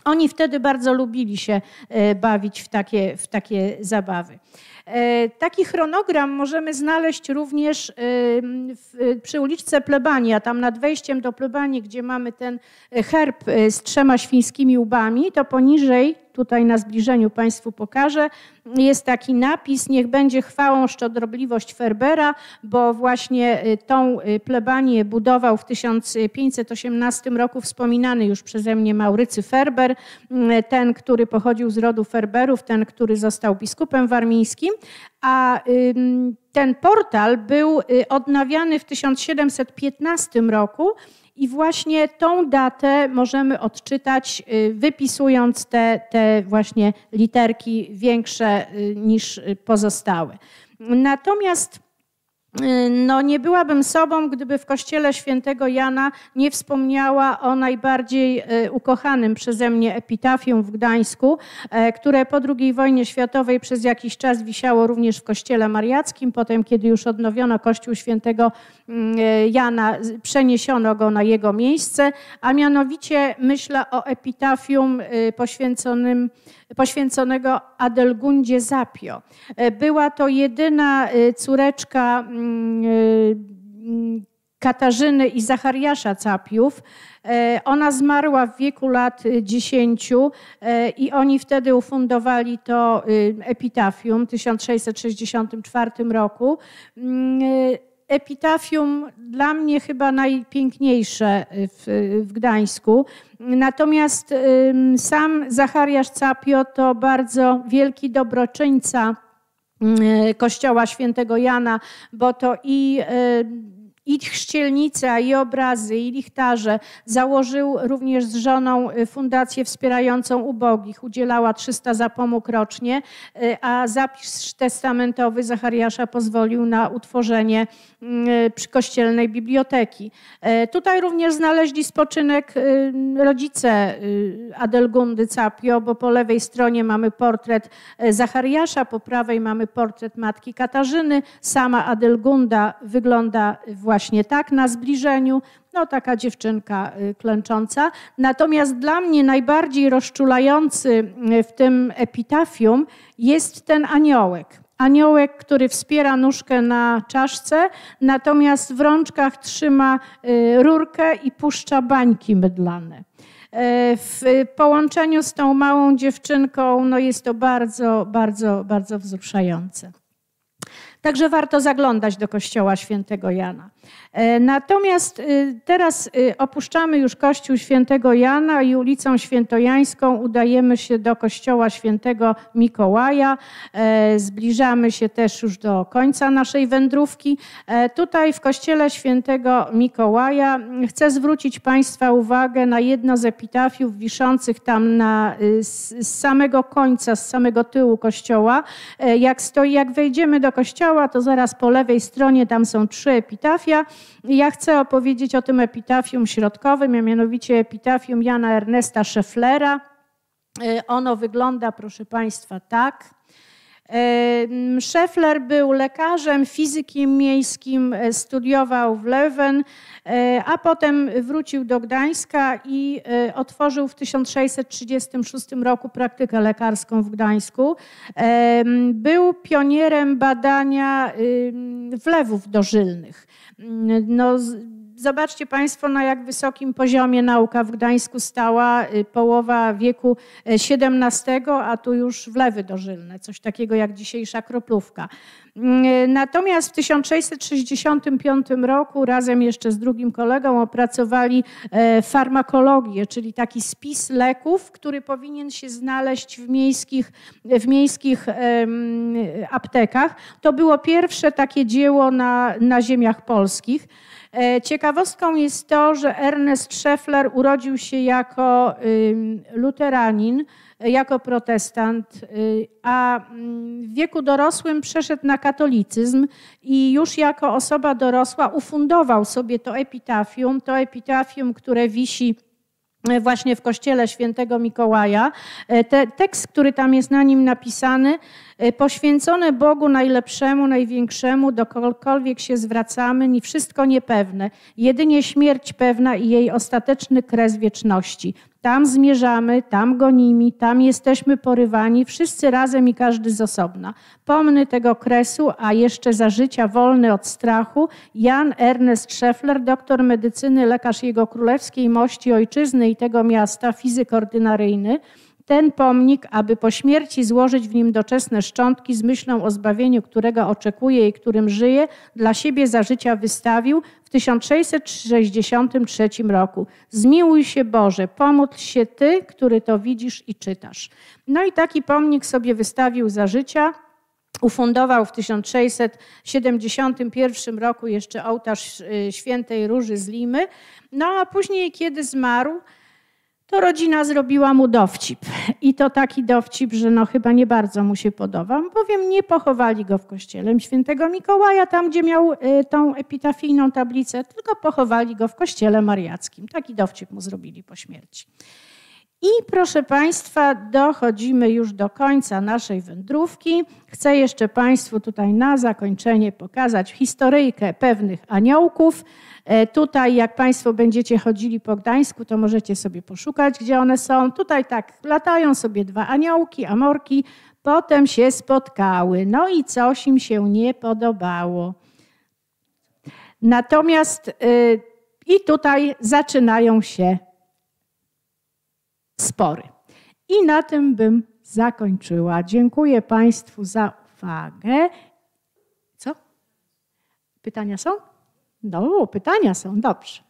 Oni wtedy bardzo lubili się bawić w takie zabawy. Taki chronogram możemy znaleźć również przy uliczce Plebanii, a tam nad wejściem do Plebanii, gdzie mamy ten herb z 3 świńskimi łbami, to poniżej, tutaj na zbliżeniu Państwu pokażę, jest taki napis: niech będzie chwałą szczodrobliwość Ferbera, bo właśnie tą plebanię budował w 1518 roku wspominany już przeze mnie Maurycy Ferber, ten, który pochodził z rodu Ferberów, ten, który został biskupem warmińskim, a ten portal był odnawiany w 1715 roku i właśnie tą datę możemy odczytać, wypisując te właśnie literki większe niż pozostałe. Natomiast no, nie byłabym sobą, gdyby w kościele świętego Jana nie wspomniała o najbardziej ukochanym przeze mnie epitafium w Gdańsku, które po II wojnie światowej przez jakiś czas wisiało również w kościele mariackim. Potem, kiedy już odnowiono kościół świętego Jana, przeniesiono go na jego miejsce, a mianowicie myślę o epitafium poświęconego Adelgundzie Zapio. Była to jedyna córeczka Katarzyny i Zachariasza Capiów. Ona zmarła w wieku lat 10 i oni wtedy ufundowali to epitafium w 1664 roku. Epitafium dla mnie chyba najpiękniejsze w Gdańsku. Natomiast sam Zachariasz Capio to bardzo wielki dobroczyńca kościoła świętego Jana, bo to i chrzcielnice, i obrazy, i lichtarze. Założył również z żoną fundację wspierającą ubogich. Udzielała 300 zapomóg rocznie, a zapis testamentowy Zachariasza pozwolił na utworzenie kościelnej biblioteki. Tutaj również znaleźli spoczynek rodzice Adelgundy Capio, bo po lewej stronie mamy portret Zachariasza, po prawej mamy portret matki Katarzyny. Sama Adelgunda wygląda właśnie tak na zbliżeniu, no taka dziewczynka klęcząca. Natomiast dla mnie najbardziej rozczulający w tym epitafium jest ten aniołek. Aniołek, który wspiera nóżkę na czaszce, natomiast w rączkach trzyma rurkę i puszcza bańki mydlane. W połączeniu z tą małą dziewczynką no jest to bardzo, bardzo, bardzo wzruszające. Także warto zaglądać do kościoła świętego Jana. Natomiast teraz opuszczamy już kościół świętego Jana i ulicą Świętojańską udajemy się do kościoła świętego Mikołaja. Zbliżamy się też już do końca naszej wędrówki. Tutaj w kościele świętego Mikołaja chcę zwrócić Państwa uwagę na jedno z epitafiów wiszących tam z samego końca, z samego tyłu kościoła. Jak wejdziemy do kościoła, to zaraz po lewej stronie tam są 3 epitafia. Ja chcę opowiedzieć o tym epitafium środkowym, a mianowicie epitafium Jana Ernesta Schefflera. Ono wygląda, proszę Państwa, tak. Scheffler był lekarzem, fizykiem miejskim, studiował w Leuven, a potem wrócił do Gdańska i otworzył w 1636 roku praktykę lekarską w Gdańsku. Był pionierem badania wlewów dożylnych. No, zobaczcie Państwo, na jak wysokim poziomie nauka w Gdańsku stała, połowa wieku XVII, a tu już wlewy dożylne, coś takiego jak dzisiejsza kroplówka. Natomiast w 1665 roku razem jeszcze z drugim kolegą opracowali farmakologię, czyli taki spis leków, który powinien się znaleźć w miejskich aptekach. To było pierwsze takie dzieło na ziemiach polskich. Ciekawostką jest to, że Ernest Scheffler urodził się jako luteranin, jako protestant, a w wieku dorosłym przeszedł na katolicyzm i już jako osoba dorosła ufundował sobie to epitafium, które wisi właśnie w kościele świętego Mikołaja. Tekst, który tam jest na nim napisany: poświęcone Bogu najlepszemu, największemu, dokądkolwiek się zwracamy, ni wszystko niepewne, jedynie śmierć pewna i jej ostateczny kres wieczności. Tam zmierzamy, tam gonimy, tam jesteśmy porywani, wszyscy razem i każdy z osobna. Pomny tego kresu, a jeszcze za życia wolny od strachu, Jan Ernest Scheffler, doktor medycyny, lekarz Jego Królewskiej Mości Ojczyzny i tego miasta, fizyk ordynaryjny, ten pomnik, aby po śmierci złożyć w nim doczesne szczątki z myślą o zbawieniu, którego oczekuje i którym żyje, dla siebie za życia wystawił w 1663 roku. Zmiłuj się Boże, pomódl się Ty, który to widzisz i czytasz. No i taki pomnik sobie wystawił za życia. Ufundował w 1671 roku jeszcze ołtarz Świętej Róży z Limy. No a później, kiedy zmarł, to rodzina zrobiła mu dowcip. I to taki dowcip, że no chyba nie bardzo mu się podobał, bowiem nie pochowali go w kościele Świętego Mikołaja, tam gdzie miał tą epitafijną tablicę, tylko pochowali go w kościele mariackim. Taki dowcip mu zrobili po śmierci. I proszę Państwa, dochodzimy już do końca naszej wędrówki. Chcę jeszcze Państwu tutaj na zakończenie pokazać historyjkę pewnych aniołków. Tutaj jak Państwo będziecie chodzili po Gdańsku, to możecie sobie poszukać, gdzie one są. Tutaj tak latają sobie dwa aniołki, amorki, potem się spotkały. No i coś im się nie podobało. Natomiast i tutaj zaczynają się spory. I na tym bym zakończyła. Dziękuję Państwu za uwagę. Co? Pytania są? No, pytania są, dobrze.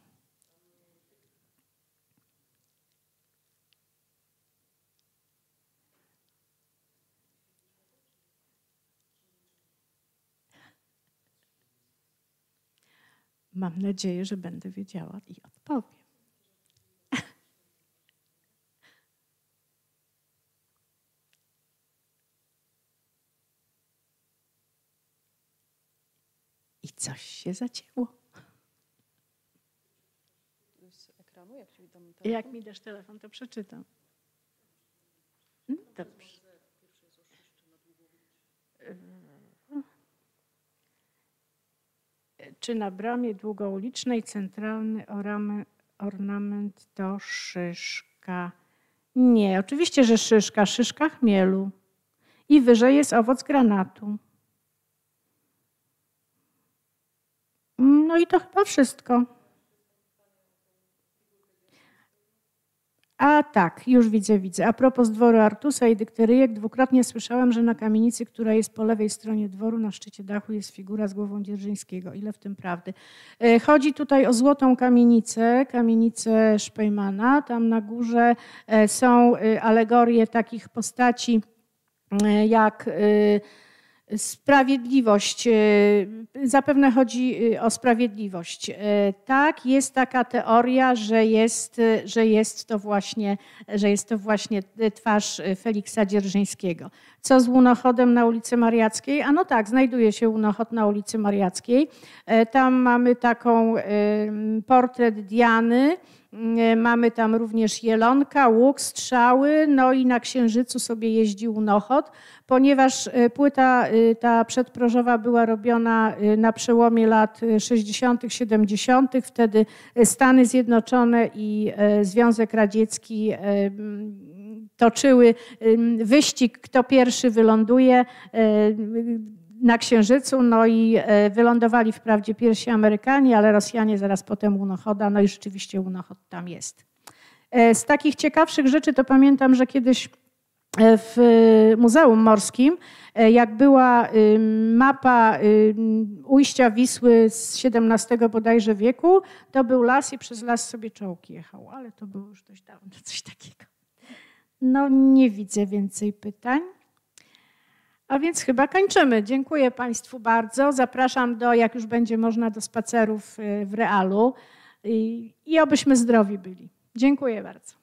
Mam nadzieję, że będę wiedziała i odpowiem. I coś się zacięło. Jak mi dasz telefon, to przeczytam. Dobrze. Czy na bramie długoulicznej centralny ornament to szyszka? Nie, oczywiście, że szyszka. Szyszka chmielu. I wyżej jest owoc granatu. No i to chyba wszystko. A tak, już widzę. A propos dworu Artusa i dykteryjek, dwukrotnie słyszałam, że na kamienicy, która jest po lewej stronie dworu, na szczycie dachu jest figura z głową Dzierżyńskiego. Ile w tym prawdy? Chodzi tutaj o złotą kamienicę Szpejmana. Tam na górze są alegorie takich postaci jak sprawiedliwość, zapewne chodzi o sprawiedliwość. Tak, jest taka teoria, że jest to właśnie twarz Feliksa Dzierżyńskiego. Co z łunochodem na ulicy Mariackiej? A no tak, znajduje się łunochod na ulicy Mariackiej. Tam mamy taką portret Diany. Mamy tam również jelonka, łuk, strzały, no i na Księżycu sobie jeździ łunochod, ponieważ płyta ta przedprożowa była robiona na przełomie lat 60., 70. Wtedy Stany Zjednoczone i Związek Radziecki toczyły wyścig, kto pierwszy wyląduje na Księżycu, no i wylądowali wprawdzie pierwsi Amerykanie, ale Rosjanie zaraz potem łunochoda, no i rzeczywiście łunochod tam jest. Z takich ciekawszych rzeczy to pamiętam, że kiedyś w Muzeum Morskim, jak była mapa ujścia Wisły z XVII bodajże wieku, to był las i przez las sobie czołg jechał, ale to było już dość dawno, coś takiego. No nie widzę więcej pytań. A więc chyba kończymy. Dziękuję Państwu bardzo. Zapraszam jak już będzie można, do spacerów w realu i obyśmy zdrowi byli. Dziękuję bardzo.